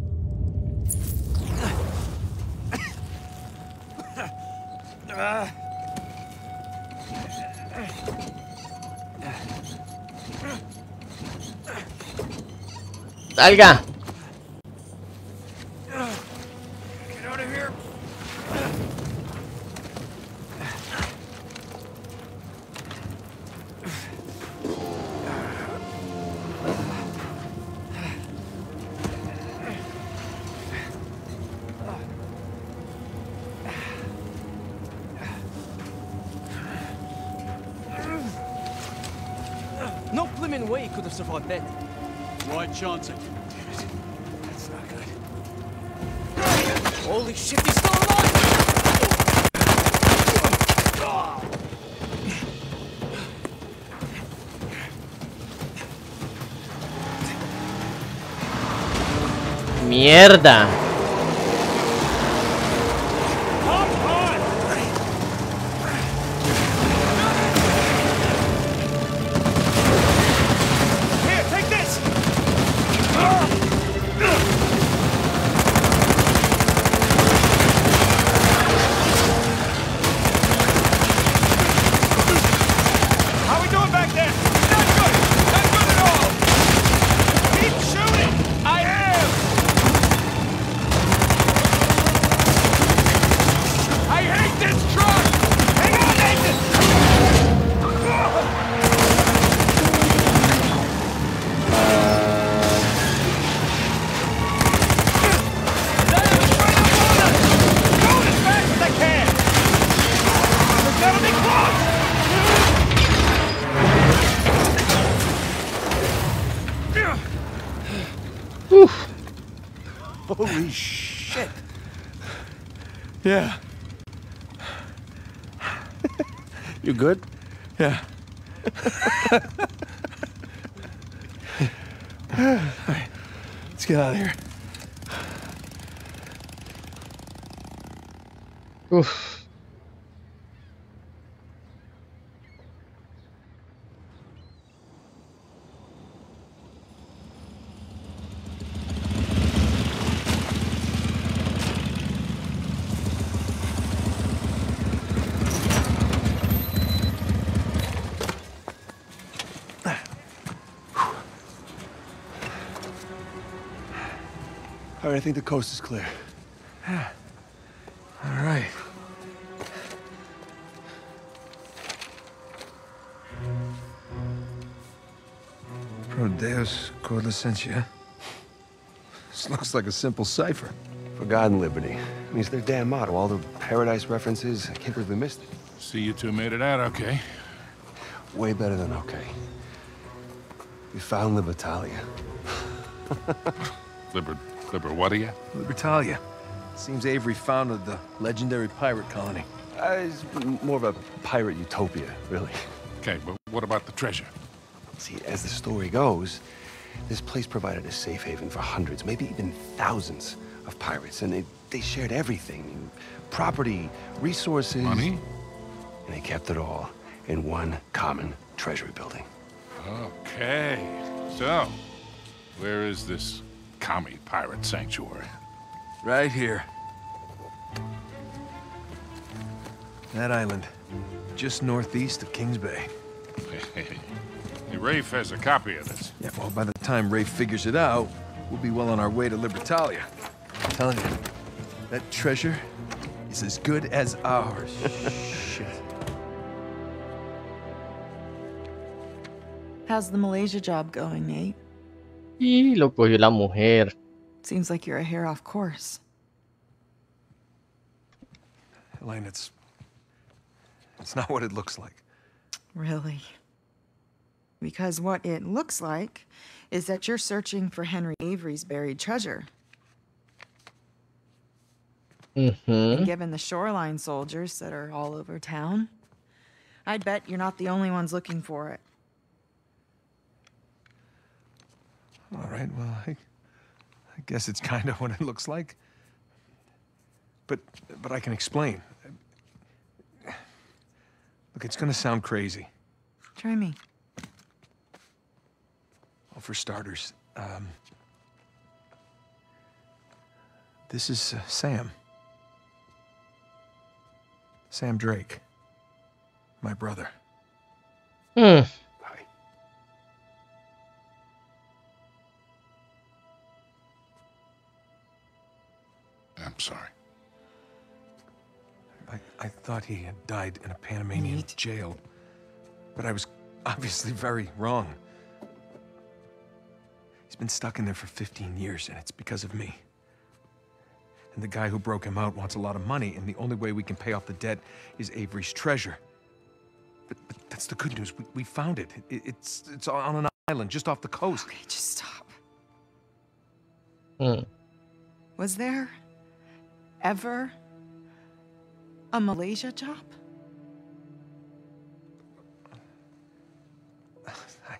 Salga. Get out of here! No blimmin' way he could have survived that. Why chance it? That's not good. Holy shit, he's still alive! Mierda. Here, take this! How we doing back there? Not good! Not good at all! Keep shooting! I am! I hate this truck! Hang on, Nathan! Going as fast as I can! There's gotta be close! Holy shit. Yeah. You good? Yeah. All right, let's get out of here. Uf. All right, I think the coast is clear. All right. Pro Deus Cor Licentia. This looks like a simple cipher. For God and liberty. I mean, it's their damn motto. All the paradise references. I can't believe we missed it. See, you two made it out okay. Way better than okay. We found Libertalia. Liber... Liber what are you? Libertalia. Seems Avery founded the legendary pirate colony. Uh, it's more of a pirate utopia, really. Okay, but what about the treasure? See, as the story goes, this place provided a safe haven for hundreds, maybe even thousands of pirates, and they, they shared everything. Property, resources... Money? And they kept it all in one common treasury building. Okay, so, where is this commie pirate sanctuary? Right here. That island, just northeast of Kings Bay. Hey, Rafe has a copy of this. Yeah, well, by the time Rafe figures it out, we'll be well on our way to Libertalia. I'm telling you, that treasure is as good as ours. Shit. How's the Malaysia job going, Nate? Y lo cogió la mujer. Seems like you're a hair off course. Elaine, it's... It's not what it looks like. Really? Because what it looks like is that you're searching for Henry Avery's buried treasure. Mm-hmm. And given the shoreline soldiers that are all over town, I'd bet you're not the only ones looking for it. All right, well, I, I guess it's kind of what it looks like. But, but I can explain. Look, it's gonna sound crazy. Try me. Well, for starters, um... this is uh, Sam. Sam Drake. My brother. Hmm. Hi. I'm sorry. I, I thought he had died in a Panamanian Nate. jail, but I was obviously very wrong. He's been stuck in there for fifteen years, and it's because of me. And the guy who broke him out wants a lot of money, and the only way we can pay off the debt is Avery's treasure. But, but that's the good news. We, we found it. it. It's it's on an island just off the coast. Okay, just stop. Hmm. Was there ever a Malaysia job? I,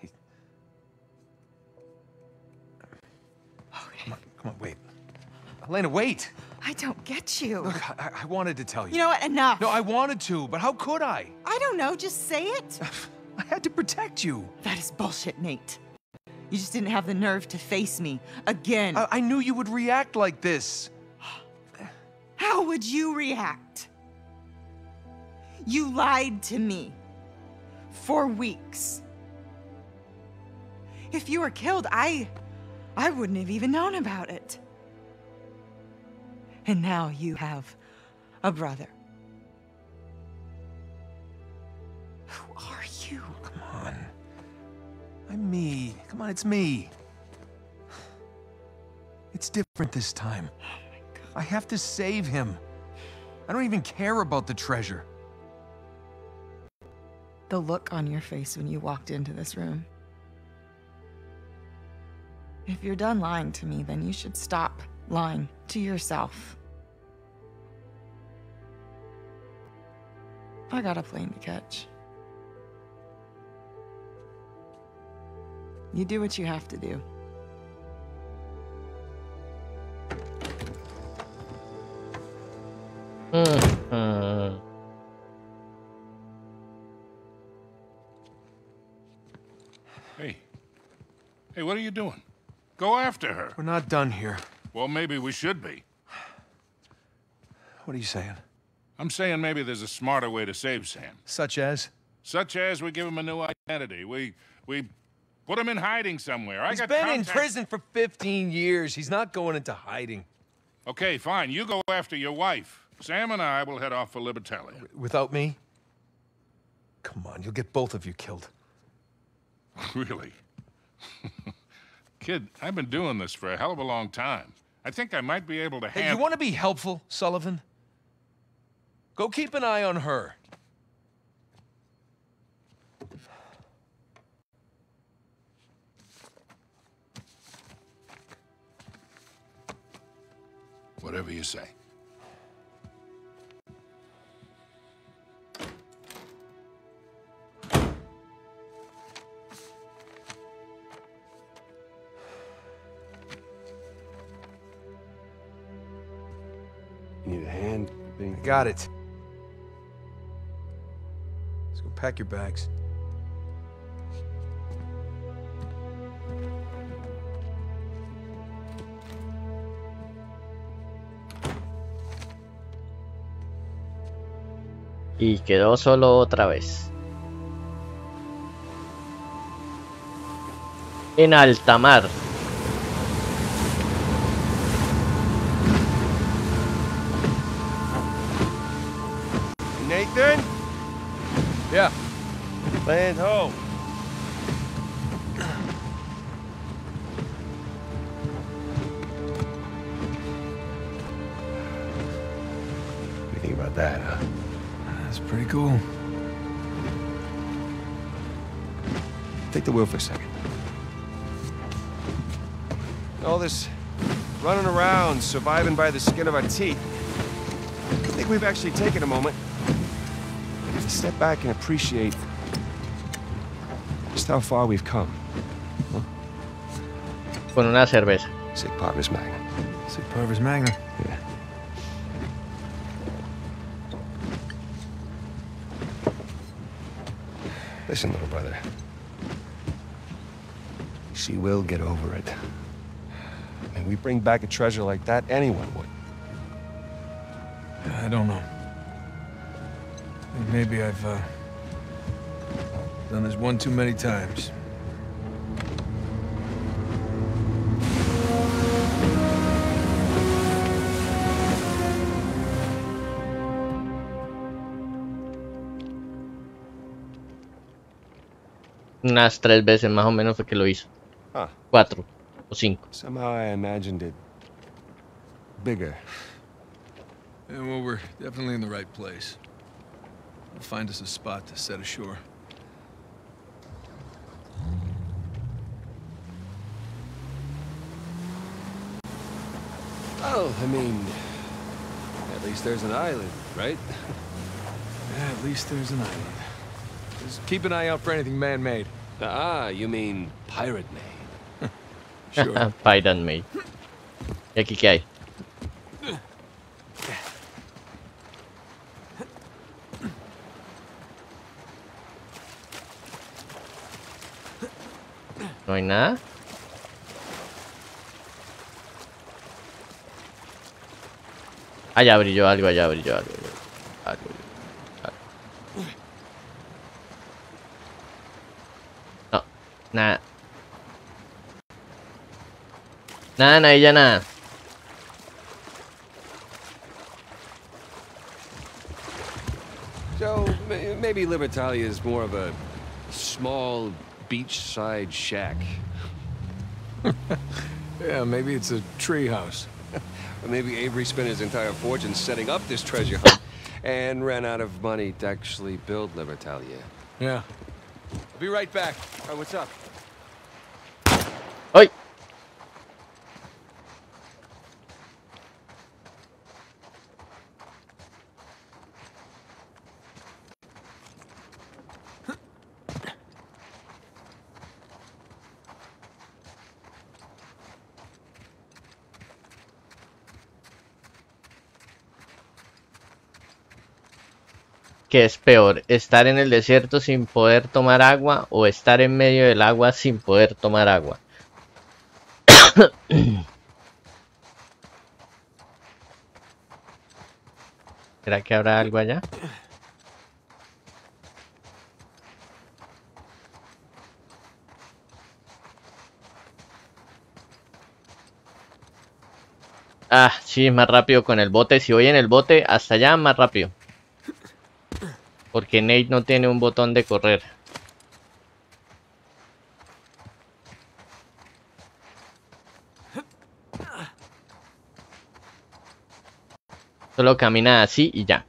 Okay. come on, come on, wait. Elena, wait! I don't get you. Look, I, I wanted to tell you. You know what? Enough. No, I wanted to, but how could I? I don't know. Just say it. I had to protect you. That is bullshit, Nate. You just didn't have the nerve to face me again. I, I knew you would react like this. How would you react? You lied to me for weeks. If you were killed, I... I wouldn't have even known about it. And now you have a brother. Who are you? Come on. I'm me. Come on, it's me. It's different this time. Oh my God. I have to save him. I don't even care about the treasure. The look on your face when you walked into this room. If you're done lying to me, then you should stop lying to yourself. I got a plane to catch. You do what you have to do. Mm-hmm. Hey. Hey, what are you doing? Go after her. We're not done here. Well, maybe we should be. What are you saying? I'm saying maybe there's a smarter way to save Sam. Such as? Such as we give him a new identity. We... we put him in hiding somewhere. I He's got been contact... in prison for fifteen years. He's not going into hiding. Okay, fine. You go after your wife. Sam and I will head off for Libertalia. Without me? Come on, you'll get both of you killed. Really? Kid, I've been doing this for a hell of a long time. I think I might be able to Hey, handle... you want to be helpful, Sullivan? Go keep an eye on her. Whatever you say. Need a hand? I got it. Let's go pack your bags. Y quedó solo otra vez. En alta mar. Nathan? Yeah. Land ho. What do you think about that, huh? That's pretty cool. Take the wheel for a second. All this running around, surviving by the skin of our teeth. I think we've actually taken a moment to step back and appreciate just how far we've come. Huh? Con una cerveza. Sic Parvis Magnum. Sic Parvis Magnum. Yeah. Listen, little brother. She will get over it. I mean, we bring back a treasure like that, anyone would. I don't know. I think maybe I've uh, done this one too many times. Unas tres veces más o menos fue que lo hizo. Huh. Cuatro o cinco. Somehow I imagined it bigger. Yeah, well, we're definitely in the right place. We'll find us a spot to set ashore. Well, I mean, at least there's an island, right? Yeah, at least there's an island. Just keep an eye out for anything man-made. Ah, you mean pirate-made. Sure. Pirate made. ¿Y aquí qué hay? No hay nada. Allá brilló algo, allá brilló algo. Algo, algo. No, nada. Nada, nada, ya nada. So, may- maybe Libertalia is more of a small beachside shack. Yeah, maybe it's a tree house. Or maybe Avery spent his entire fortune setting up this treasure hunt and ran out of money to actually build Libertalia. Yeah. I'll be right back. Oh, what's up? ¡Ay! ¿Qué es peor? ¿Estar en el desierto sin poder tomar agua o estar en medio del agua sin poder tomar agua? ¿Será que habrá algo allá? Ah, sí, más rápido con el bote. Si voy en el bote, hasta allá más rápido. Porque Nate no tiene un botón de correr. Solo camina así y ya.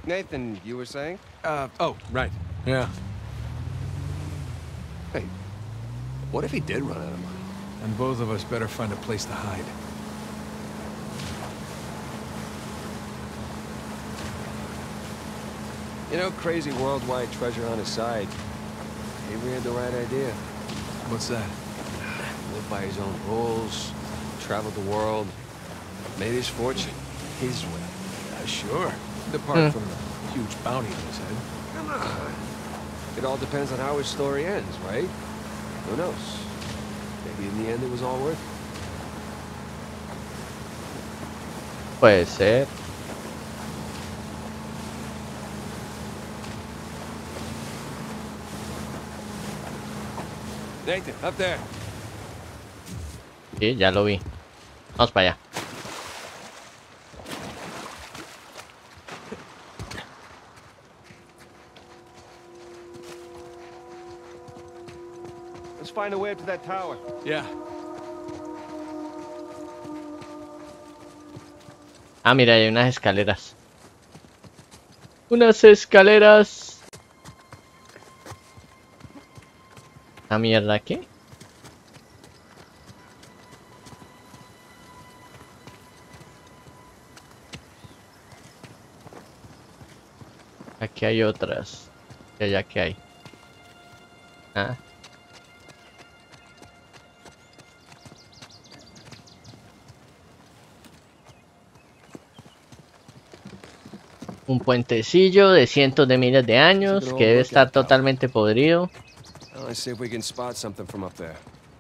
Nathan, you were saying? Uh, oh, right. Yeah. Hey, what if he did run out of money? And both of us better find a place to hide. You know, crazy worldwide treasure on his side. Avery had the right idea. What's that? Lived by his own rules, traveled the world, made his fortune his way. Yeah, sure. Apart from the huge bounty on his head. Come on. It all depends on how his story ends, right? Who knows? Maybe in the end it was all worth it. Puede ser. Nathan, up there. Sí, ya lo vi. Vamos para allá. Let's find a way up to that tower. Yeah. Ah, mira, hay unas escaleras. Unas escaleras. ¿La mierda qué? Aquí hay otras. Y allá que hay. Ah. Un puentecillo de cientos de miles de años que debe estar totalmente podrido. Let's see if we can spot something from up there.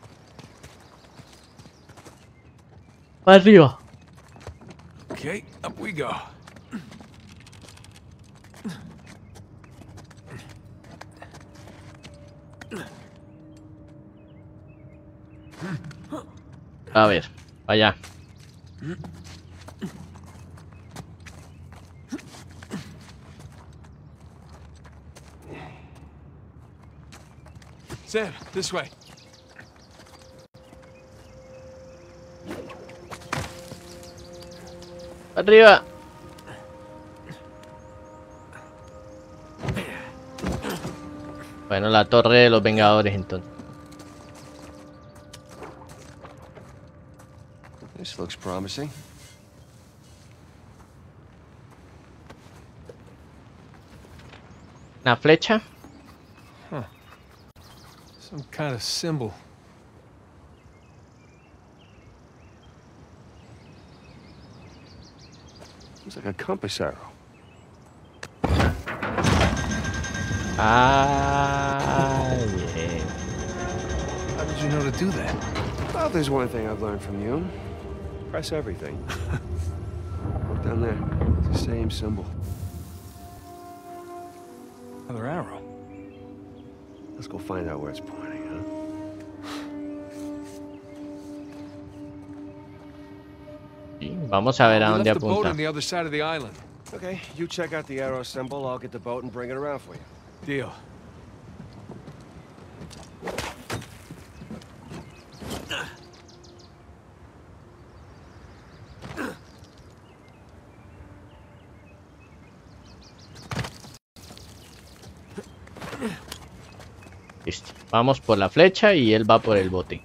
Arriba. Okay, up we go. A ver, allá. Sam, this way. Arriba. Bueno, la torre de los Vengadores entonces. This looks promising. Una flecha. Huh. Some kind of symbol. Looks like a compass arrow. Ah, yeah. How did you know to do that? Well, there's one thing I've learned from you. Press everything. Look down there. It's the same symbol. Another arrow. Let's go find out where it's pointing, huh? Vamos a ver a We dónde left the boat apunta. on the other side of the island. Okay, you check out the arrow symbol. I'll get the boat and bring it around for you. Deal. Listo. Vamos por la flecha y él va por el bote.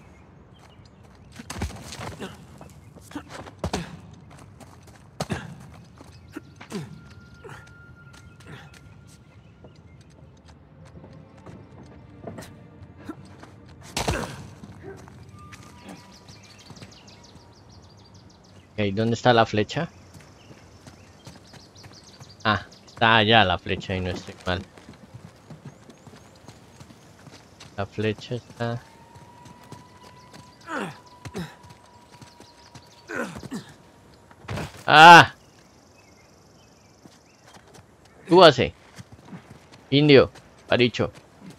Ok, ¿dónde está la flecha? Ah, está allá la flecha y no estoy mal. La flecha está... ¡Ah! ¡Súbase! Indio, paricho.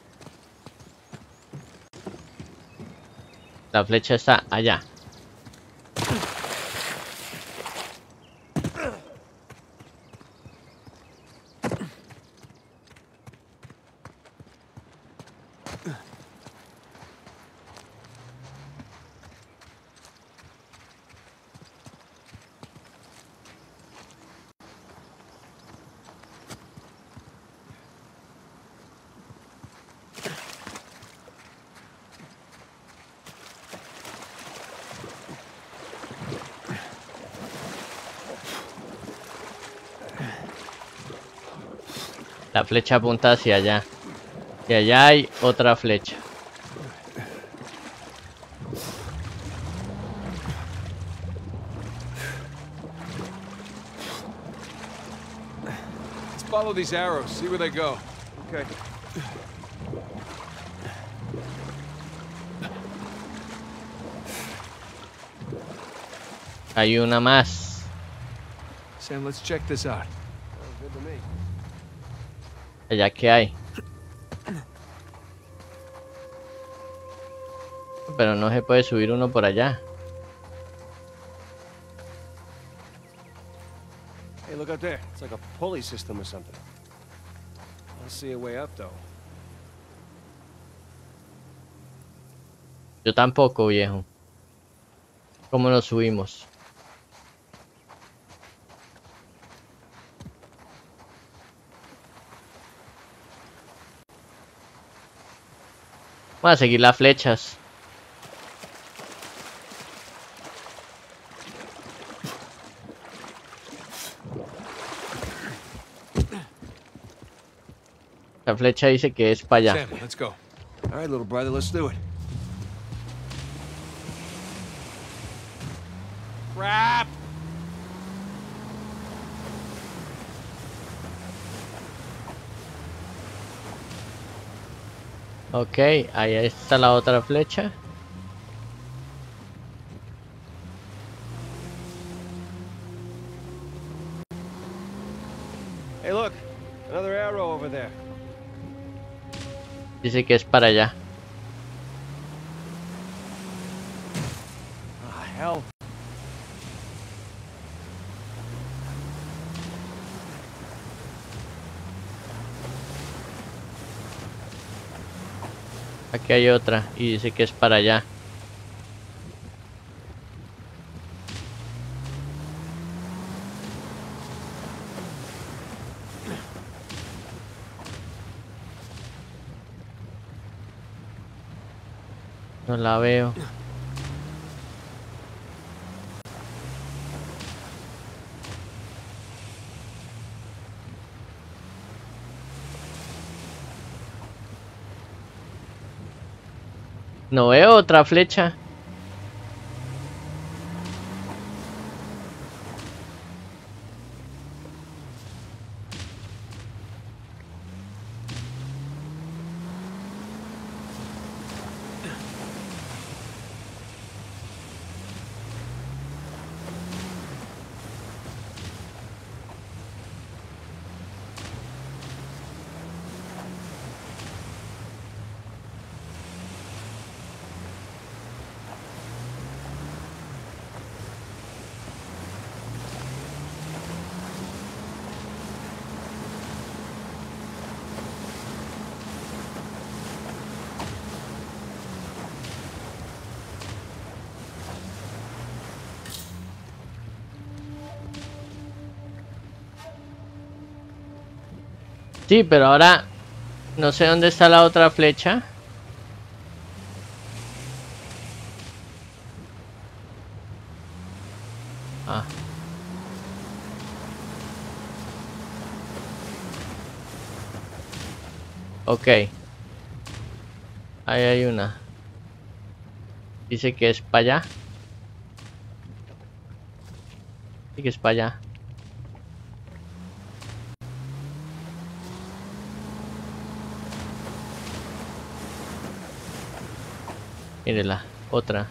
La flecha está allá. La flecha apunta hacia allá. Y allá hay otra flecha. Let's follow these arrows, see where they go. Okay. Hay una más. Sam, let's check this out. Sounds good to me. Allá que hay. Pero no se puede subir uno por allá. Hey, look up there. It's like a pulley system or something. I don't see a way up, though. Yo tampoco, viejo. ¿Cómo nos subimos? Vamos a seguir las flechas. La flecha dice que es para allá. Sam, let's go. All right, little brother, let's do it. Crap! Ok, ahí está la otra flecha. Hey, look. Another arrow over there. Dice que es para allá. Ah, hell. Aquí hay otra y dice que es para allá. No la veo. No veo otra flecha. Sí, pero ahora no sé dónde está la otra flecha. Ah. Ok. Ahí hay una. Dice que es para allá. Dice que es para allá. Mírela, otra.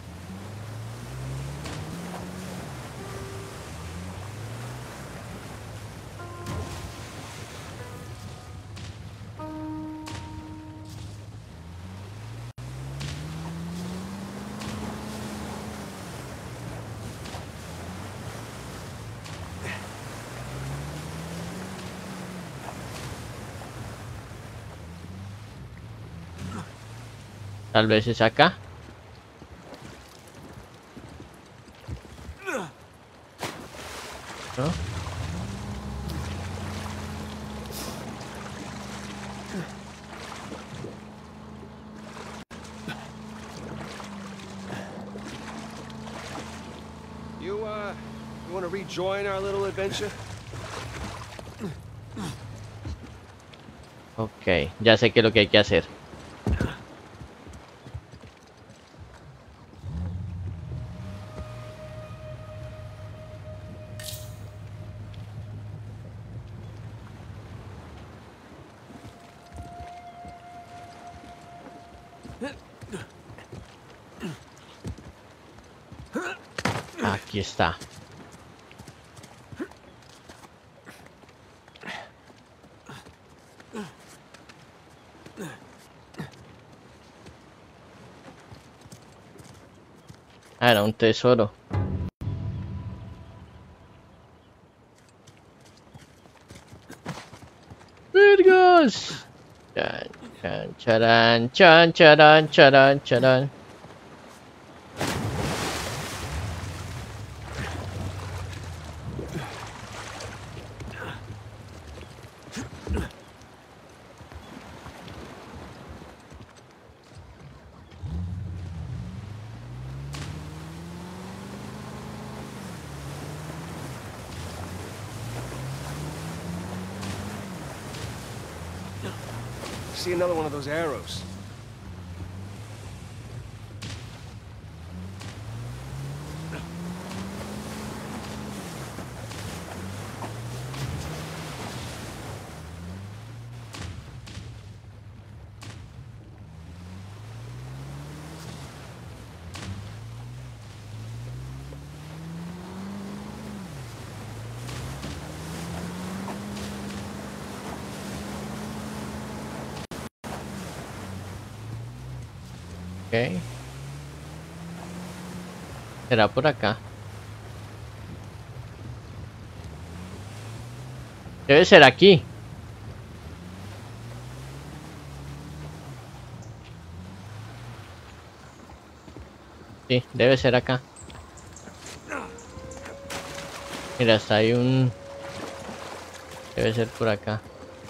Tal vez es acá. ¿No? You, uh, you want to rejoin our little adventure? Ok, ya sé qué es lo que hay que hacer. Aquí está. Ah, era un tesoro. ¡Vergas! Chan, chan, charan, chan, charan, charan, charan. See another one of those arrows. Ok. Será por acá. Debe ser aquí. Sí, debe ser acá. Mira, hasta hay un... Debe ser por acá.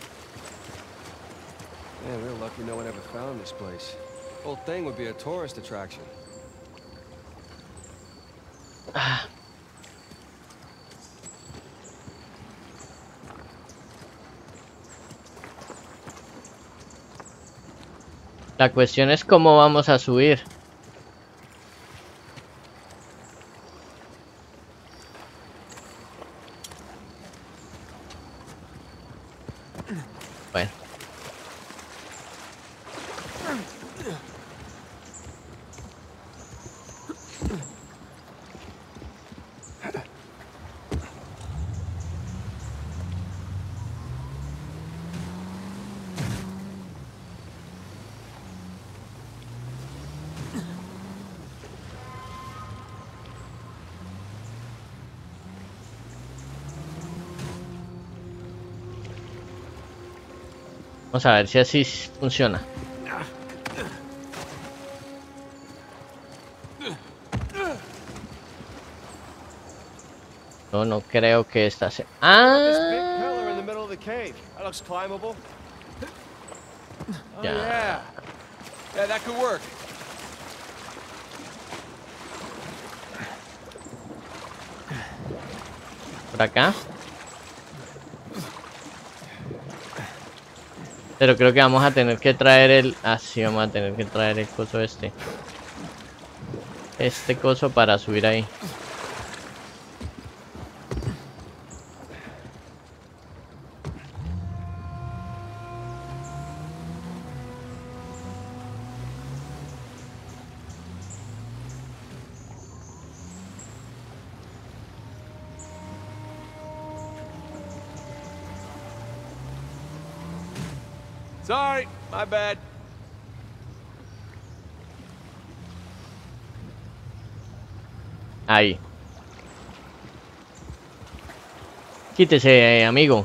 Man, we're lucky no one ever found this place. Whole thing would be a tourist attraction. Ah. La cuestión es cómo vamos a subir. Bueno. Vamos a ver si así funciona. No, no creo que esta sea. This big Ah, pillar in the middle of the cave. That looks climbable. Oh, Yeah. yeah. Yeah, that could work. por acá. Pero creo que vamos a tener que traer el... Ah, sí, vamos a tener que traer el coso este. Este coso para subir ahí. Sorry, my bad. Ahí. Quítese, amigo.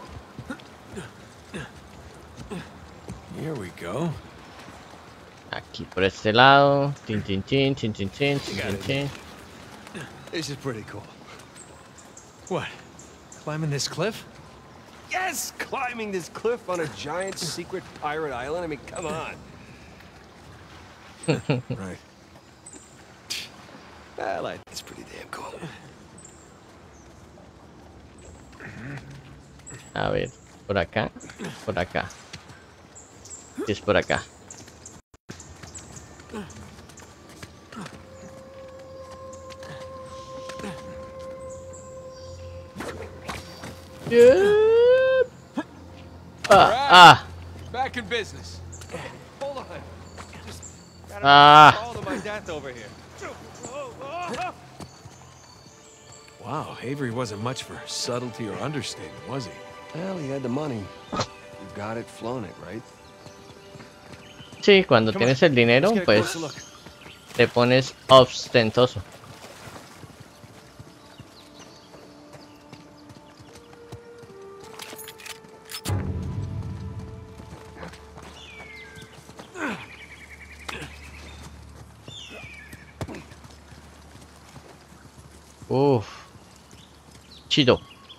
Here we go. Aquí por este lado. Tin, tin, tin, tin, tin, tin, tin, tin, tin. This is pretty cool. What? Climbing this cliff? Yes, climbing this cliff on a giant secret pirate island. I mean, come on. Right. Well, I, it's pretty damn cool. A ver, por acá, por acá. Si es por acá. Ah, ah. Back in business. Hold on. Just gotta Ah. all of my death over here. Wow, Avery wasn't much for subtlety or understatement, was he? Well, he had the money. You got it, flown it, right? Sí, cuando tienes el dinero, pues te pones ostentoso. Uf, chido.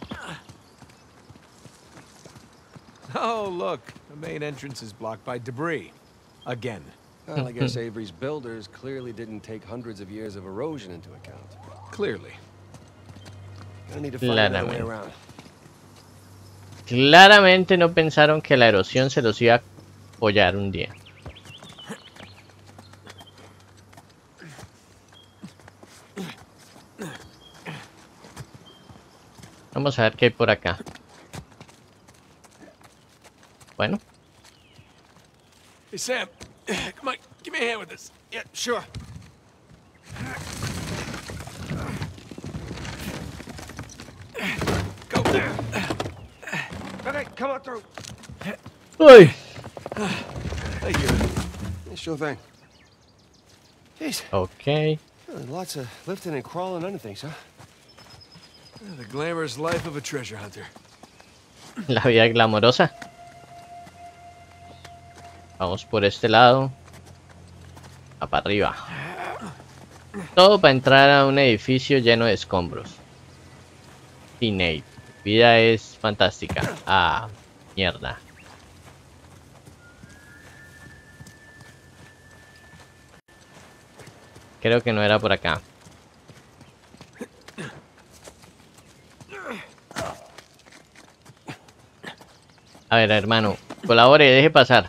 Oh, look, the main entrance is blocked by debris. Again. Well, I guess Avery's builders clearly didn't take hundreds of years of erosion into account. Clearly. I need to find another way Claramente. around. Claramente no pensaron que la erosión se los iba a apoyar un día. Vamos a ver qué hay por acá. Bueno. Hey, Sam, come on, give me a hand with this. Yeah, sure. Go. Okay, come on through. Uy. Thank you. Yeah, sure thing. Jeez. Ok. Lots of lifting and crawling under things, huh? The glamorous life of a treasure hunter. La vida glamorosa. Vamos por este lado. A para arriba. Todo para entrar a un edificio lleno de escombros. Teenage. Vida es fantástica. Ah, mierda. Creo que no era por acá. A ver, hermano, colabore, deje pasar.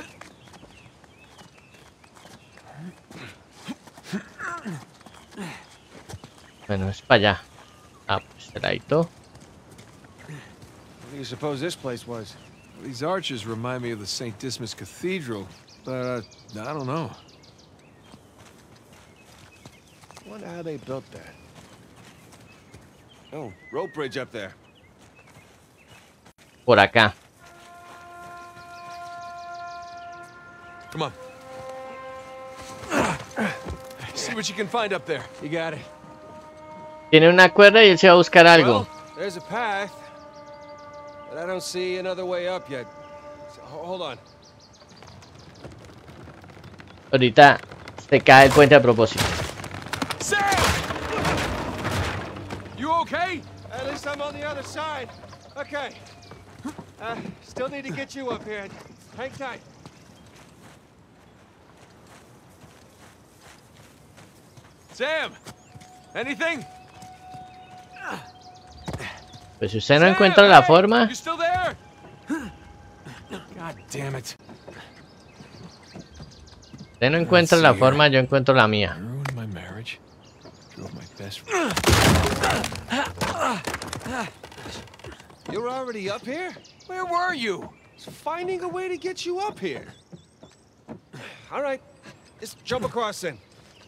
Bueno, es para allá. Ah, pues este ladito. What do you suppose this place was? These arches remind me of the Saint Dismas Cathedral, but uh, I don't know. Wonder how they built that. Oh, rope bridge up there. Por acá. Come on. See what you can find up there. You got it. Tiene una cuerda y él se va a buscar algo. Well, there's a path, but I don't see another way up yet. So, hold on. Ahorita se cae el puente a propósito. Sam! You okay? At least I'm on the other side. Okay. Uh, still need to get you up here. Hang tight. Sam! Anything? Pues si usted no encuentra la forma. You still there? God damn it. Usted no encuentra la forma, yo encuentro la mía. Ruined my marriage. Drove my best You're already up here? Where were you? Finding a way to get you up here. All right. Just jump across then.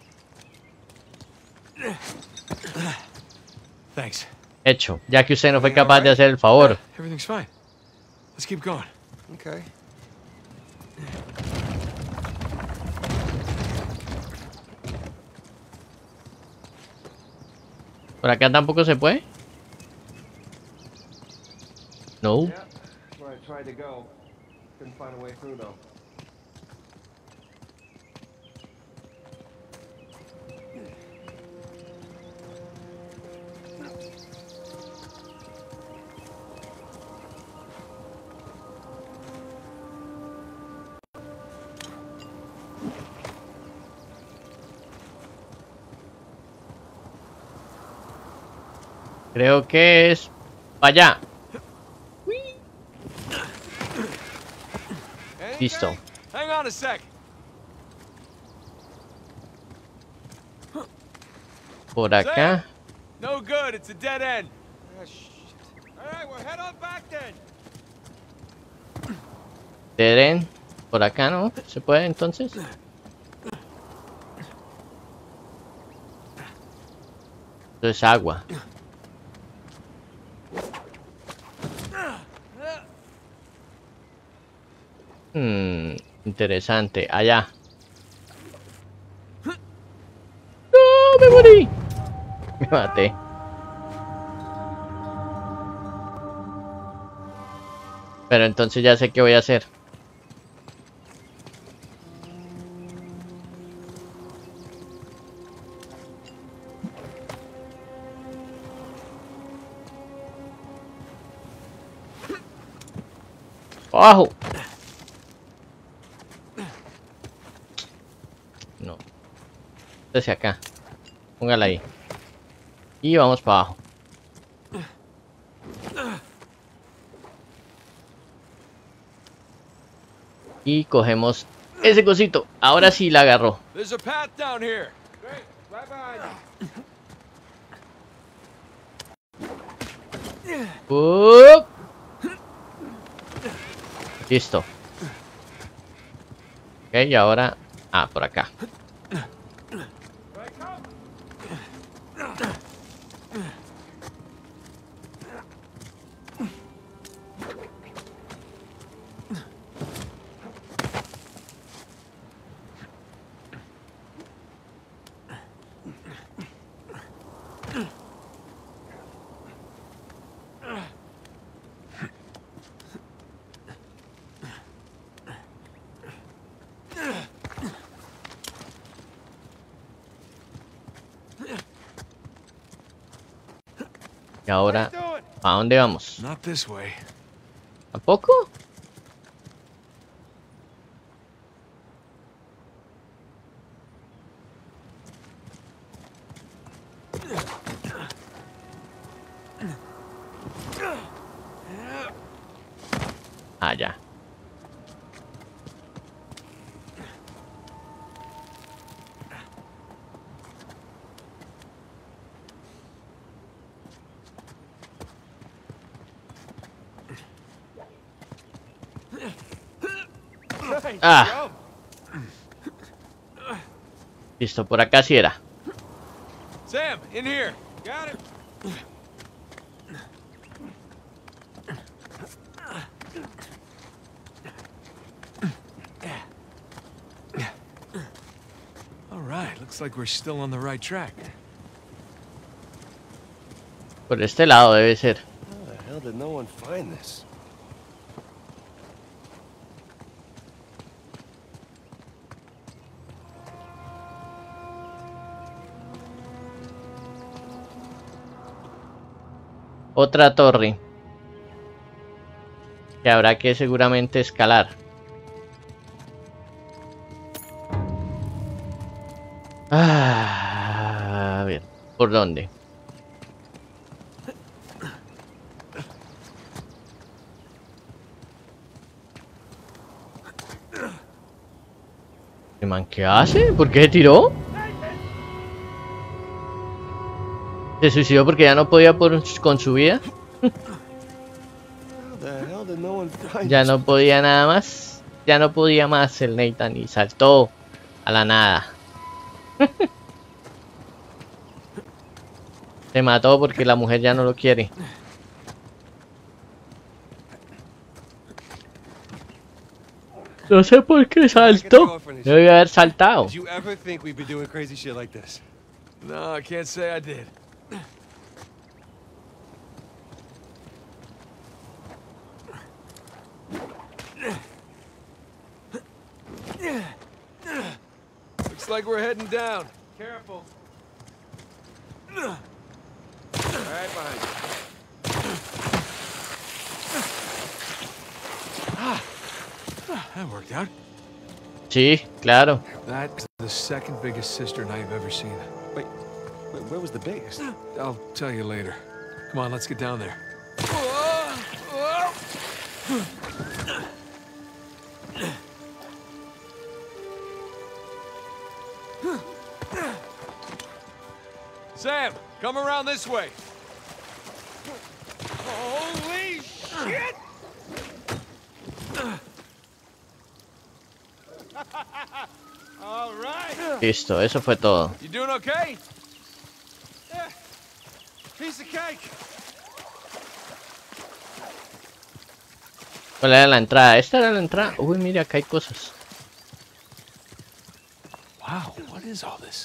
Thanks. Hecho, ya que usted no fue capaz de hacer el favor. Everything's fine. Let's keep going. Okay. ¿Por acá tampoco se puede? No. Yeah, that's where I tried to go. Couldn't find a way through though. Creo que es para allá. Any Listo. Hang on a sec. Por acá. No good, it's a dead end. Ah, shit. All right, we'll head on back then. Teren. Por acá, ¿no? ¿Se puede entonces? Esto es agua. Hmm, interesante. Allá. ¡No! ¡Me morí! Me maté. Pero entonces ya sé qué voy a hacer. ¡Abajo! No. Desde acá. Póngala ahí. Y vamos para abajo. Y cogemos ese cosito. Ahora sí la agarró. There's a path down here. Great, right behind you. ¡Up! Listo. Ok, y ahora... Ah, por acá. Y ahora, ¿a dónde vamos? Not this way. ¿Tampoco? Ah, ya. Ah. Listo, por acá sí era. Sam, in here. Got it. All right, looks like we're still on the right track. Por este lado debe ser. How the hell did no one find this? Otra torre. Que habrá que seguramente escalar. Ah, a ver, ¿por dónde? ¿Qué man qué hace? ¿Por qué se tiró? ¿Se suicidó porque ya no podía por, con su vida? Ya no podía nada más. Ya no podía más el Nathan y saltó a la nada. Se mató porque la mujer ya no lo quiere. No sé por qué saltó. Debe haber saltado. Did you ever think we'd be doing crazy shit like this? No, I can't say I did. Looks like we're heading down. Careful. Right behind you. Ah, that worked out. Sí, claro. That's the second biggest cistern I've ever seen. Wait, wait, where was the biggest? I'll tell you later. Come on, let's get down there. Sam, come around this way. Holy shit! All right. Listo, eso fue todo. You doing okay? Yeah. Piece of cake. ¿Cuál era la entrada? Esta era la entrada. Uy, mira, acá hay cosas. Wow, what is all this?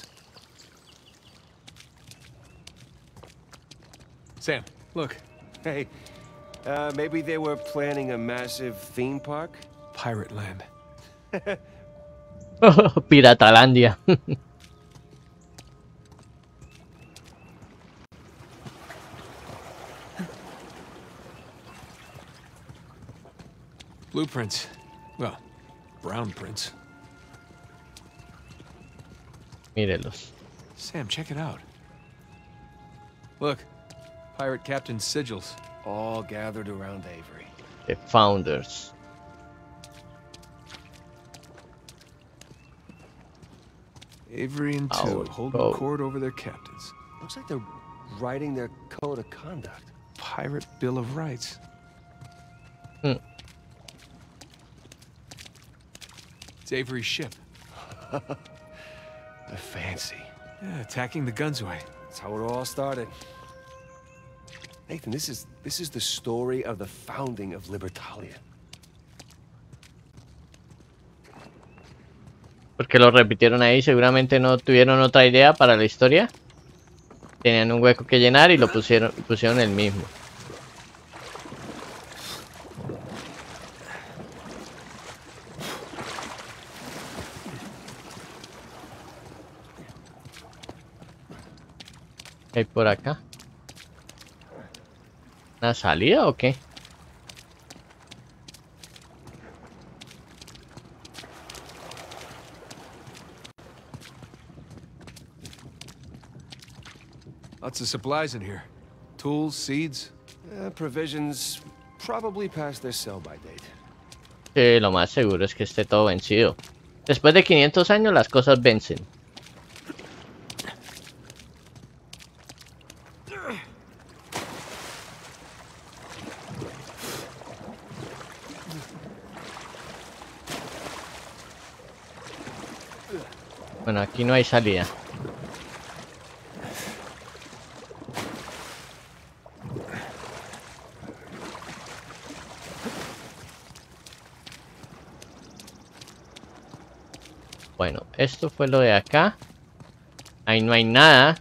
Sam, look. Hey, uh, maybe they were planning a massive theme park? Pirate land. Piratalandia. Blueprints. Well, brown prints. Mírelos. Sam, check it out. Look, pirate captain sigils. All gathered around Avery. The Founders. Avery and two Our holding code. court over their captains. Looks like they're writing their code of conduct. Pirate Bill of Rights. Hmm. It's Avery's ship. They're fancy. Yeah, attacking the Gunsway. That's how it all started. Nathan, this is this is the story of the founding of Libertalia. Porque lo repitieron ahí, seguramente no tuvieron otra idea para la historia. Tenían un hueco que llenar y lo pusieron, pusieron el mismo. ¿Qué hay por acá? ¿Una salida o qué? Lots of supplies in here. Tools, seeds. Uh, provisions probably past their sell-by date. Sí, lo más seguro es que esté todo vencido. Después de quinientos años las cosas vencen. Bueno, aquí no hay salida. Bueno, esto fue lo de acá. Ahí no hay nada.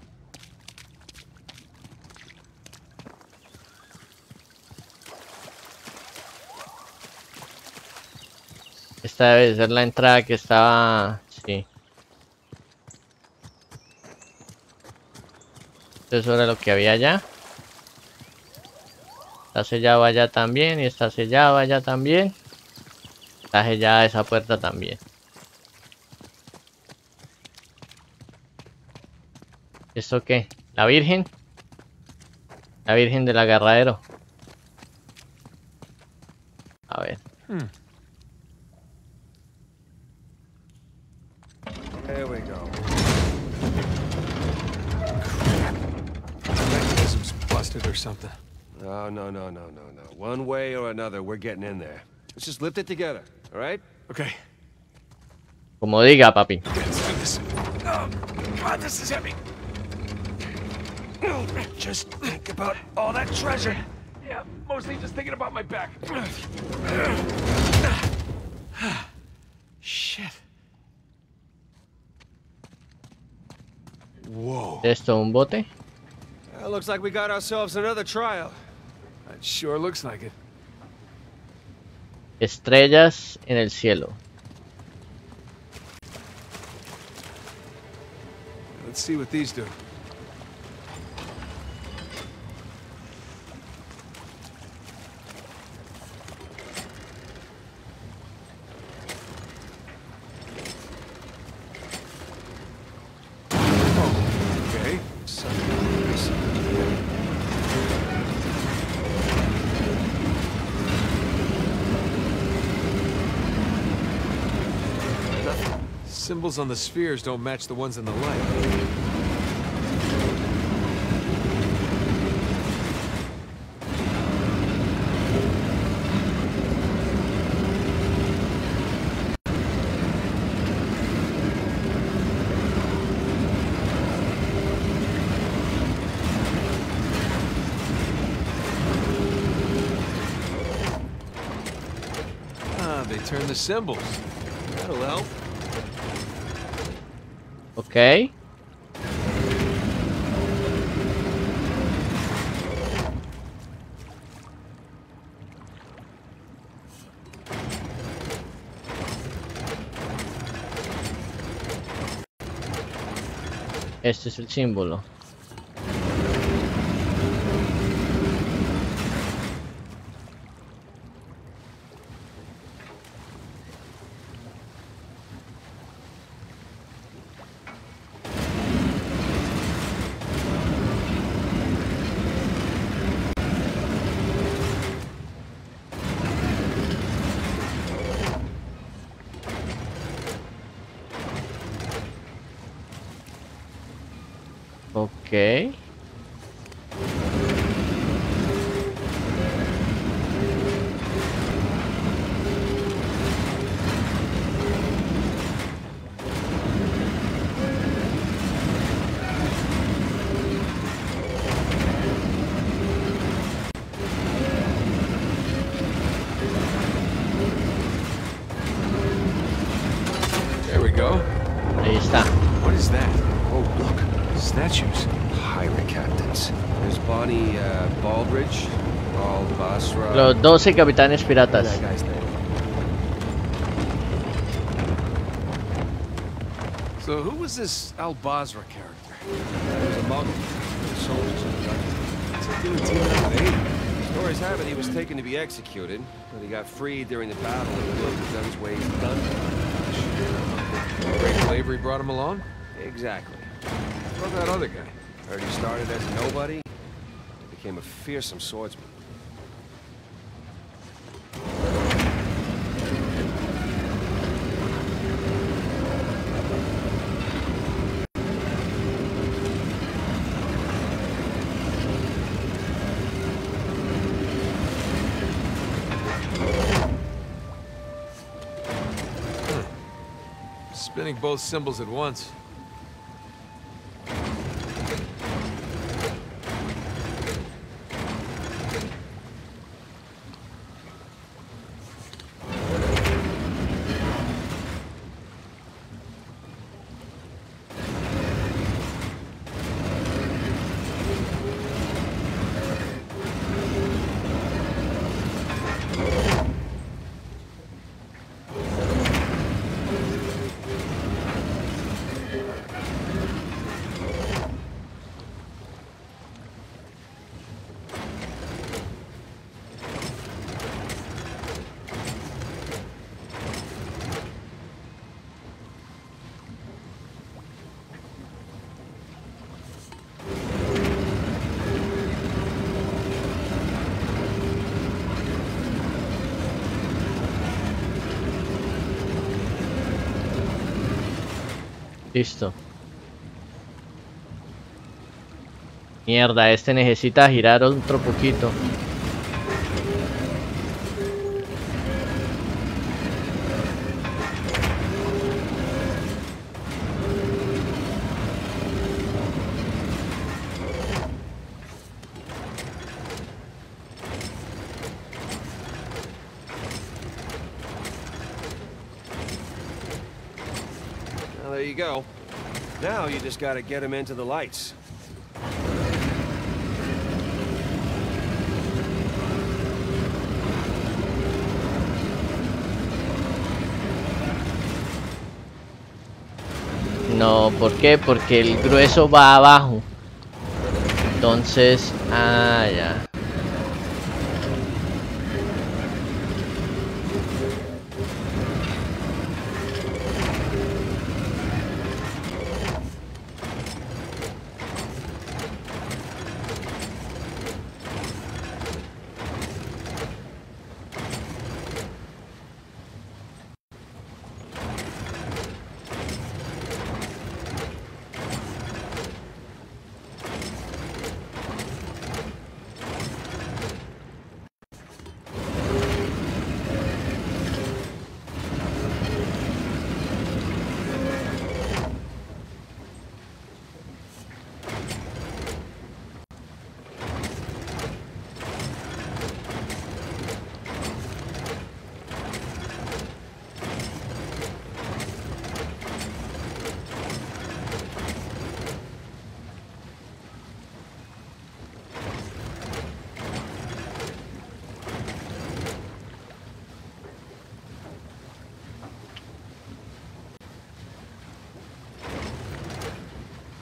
Esta debe ser la entrada que estaba... Sí. Eso era lo que había allá. Está sellado allá también. Y está sellado allá también. Está sellada esa puerta también. ¿Esto qué? ¿La Virgen? La Virgen del Agarradero. A ver. Hmm. There we go. Mechanism's busted or something. No, no, no, no, no, no. One way or another, we're getting in there. Let's just lift it together, all right? Okay. Como diga, papi. Let's do this. Oh, God, this is heavy. Just think about all that treasure. Yeah, mostly just thinking about my back. Shit. Whoa. ¿Esto un bote? Well, looks like we got ourselves another trial. It sure looks like it. Estrellas en el cielo. Let's see what these do. Okay. Symbols on the spheres don't match the ones in the light. they turn the symbols. That'll help. Ok. Este es el símbolo. Ok. There we go. Ahí está. What is that? Oh, look. Statues. Pirate captains. There's Bonnie uh, Baldridge, Al Basra. Los doce capitanes piratas. That guy's name. So who was this Al Basra character? He was a muggle. The soldiers in the gun. What's he doing teaming up with Aiden? Stories have it he was taken to be executed, but he got freed during the battle and willed the guns way he's done. Great Avery brought him along? Exactly. What about that other guy? Heard he started as a nobody, became a fearsome swordsman. Spinning both symbols at once. Listo. Mierda, este necesita girar otro poquito. Well, there you go. Now you just gotta get him into the lights. No, ¿por qué? Porque el grueso va abajo. Entonces, ah, ya.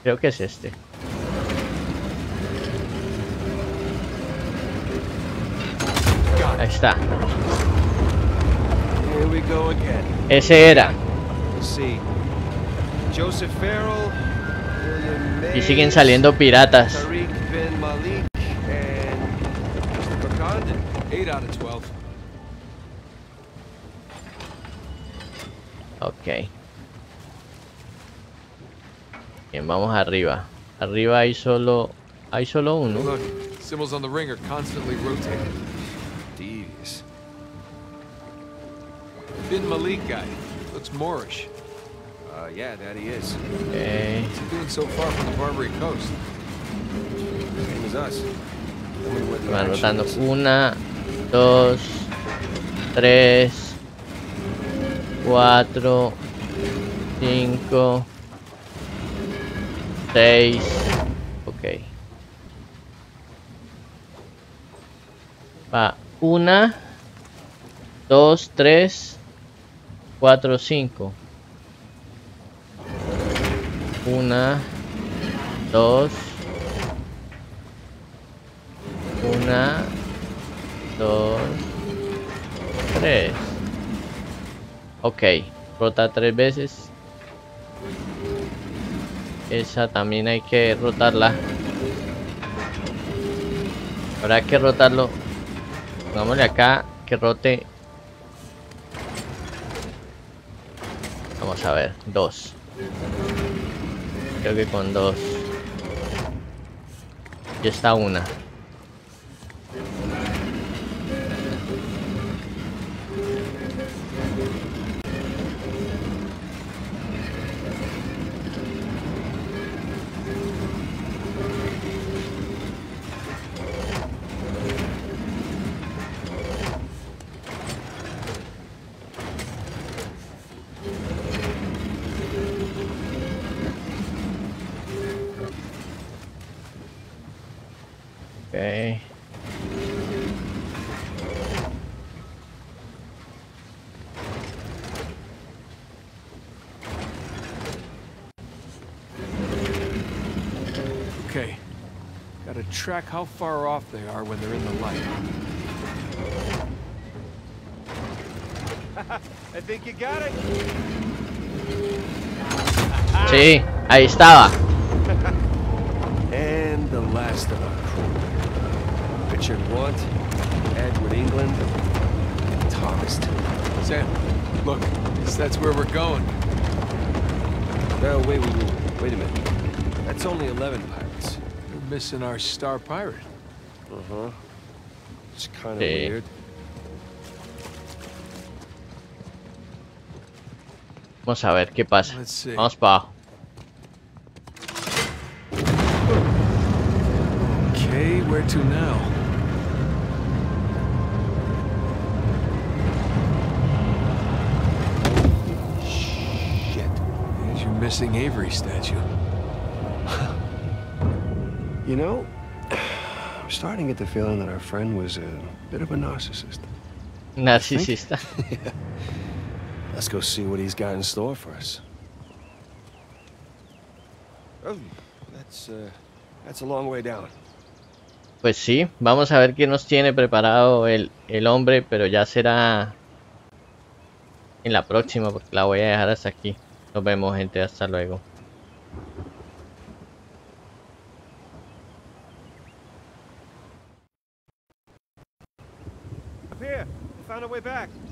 Creo que es este. Ahí está. Here we go again. Ese era. Let's see. Joseph Farrell, William May, Y siguen saliendo piratas. Tariq bin Malik, and Christopher Condon. Eight out of twelve. Ok. Bien, vamos arriba. Arriba hay solo... Hay solo uno. Look, symbols on the ring are constantly rotating. Devious. Bin Malik guy. Looks Moorish. Uh, yeah, that he is. Ok. What's he doing so far from the Barbary coast? Same as us. Only with the Van rotando. actions. Una, dos, tres, cuatro, cinco, seis. Ok. Va. Una, dos, tres, cuatro, cinco. Una, dos, una, dos, tres. Ok, rota tres veces. Esa también hay que rotarla. Habrá que rotarlo. Pongámosle acá que rote. Vamos a ver, dos. Creo que con dos. Ya está una. Okay. Okay. Gotta track how far off they are when they're in the light. I think you got it. Sí, ahí estaba. And the last of our crew. Richard Want, Edward England, and Thomas Tillman. Sam, look, guess that's where we're going. No, wait, wait, wait, wait a minute. That's only eleven pirates. We're missing our star pirate. Uh-huh. It's kind of Sí. weird. Vamos a ver qué pasa. Let's see. Vamos para abajo. Okay, where to now? Shit. There's your missing Avery statue. You know, I'm starting to get the feeling that our friend was a bit of a narcissist. Narcisista. Yeah. Let's go see what he's got in store for us. Oh, that's, uh, that's a long way down. Pues sí, vamos a ver qué nos tiene preparado el, el hombre, pero ya será en la próxima porque la voy a dejar hasta aquí. Nos vemos, gente, hasta luego. Up here, we found our way back.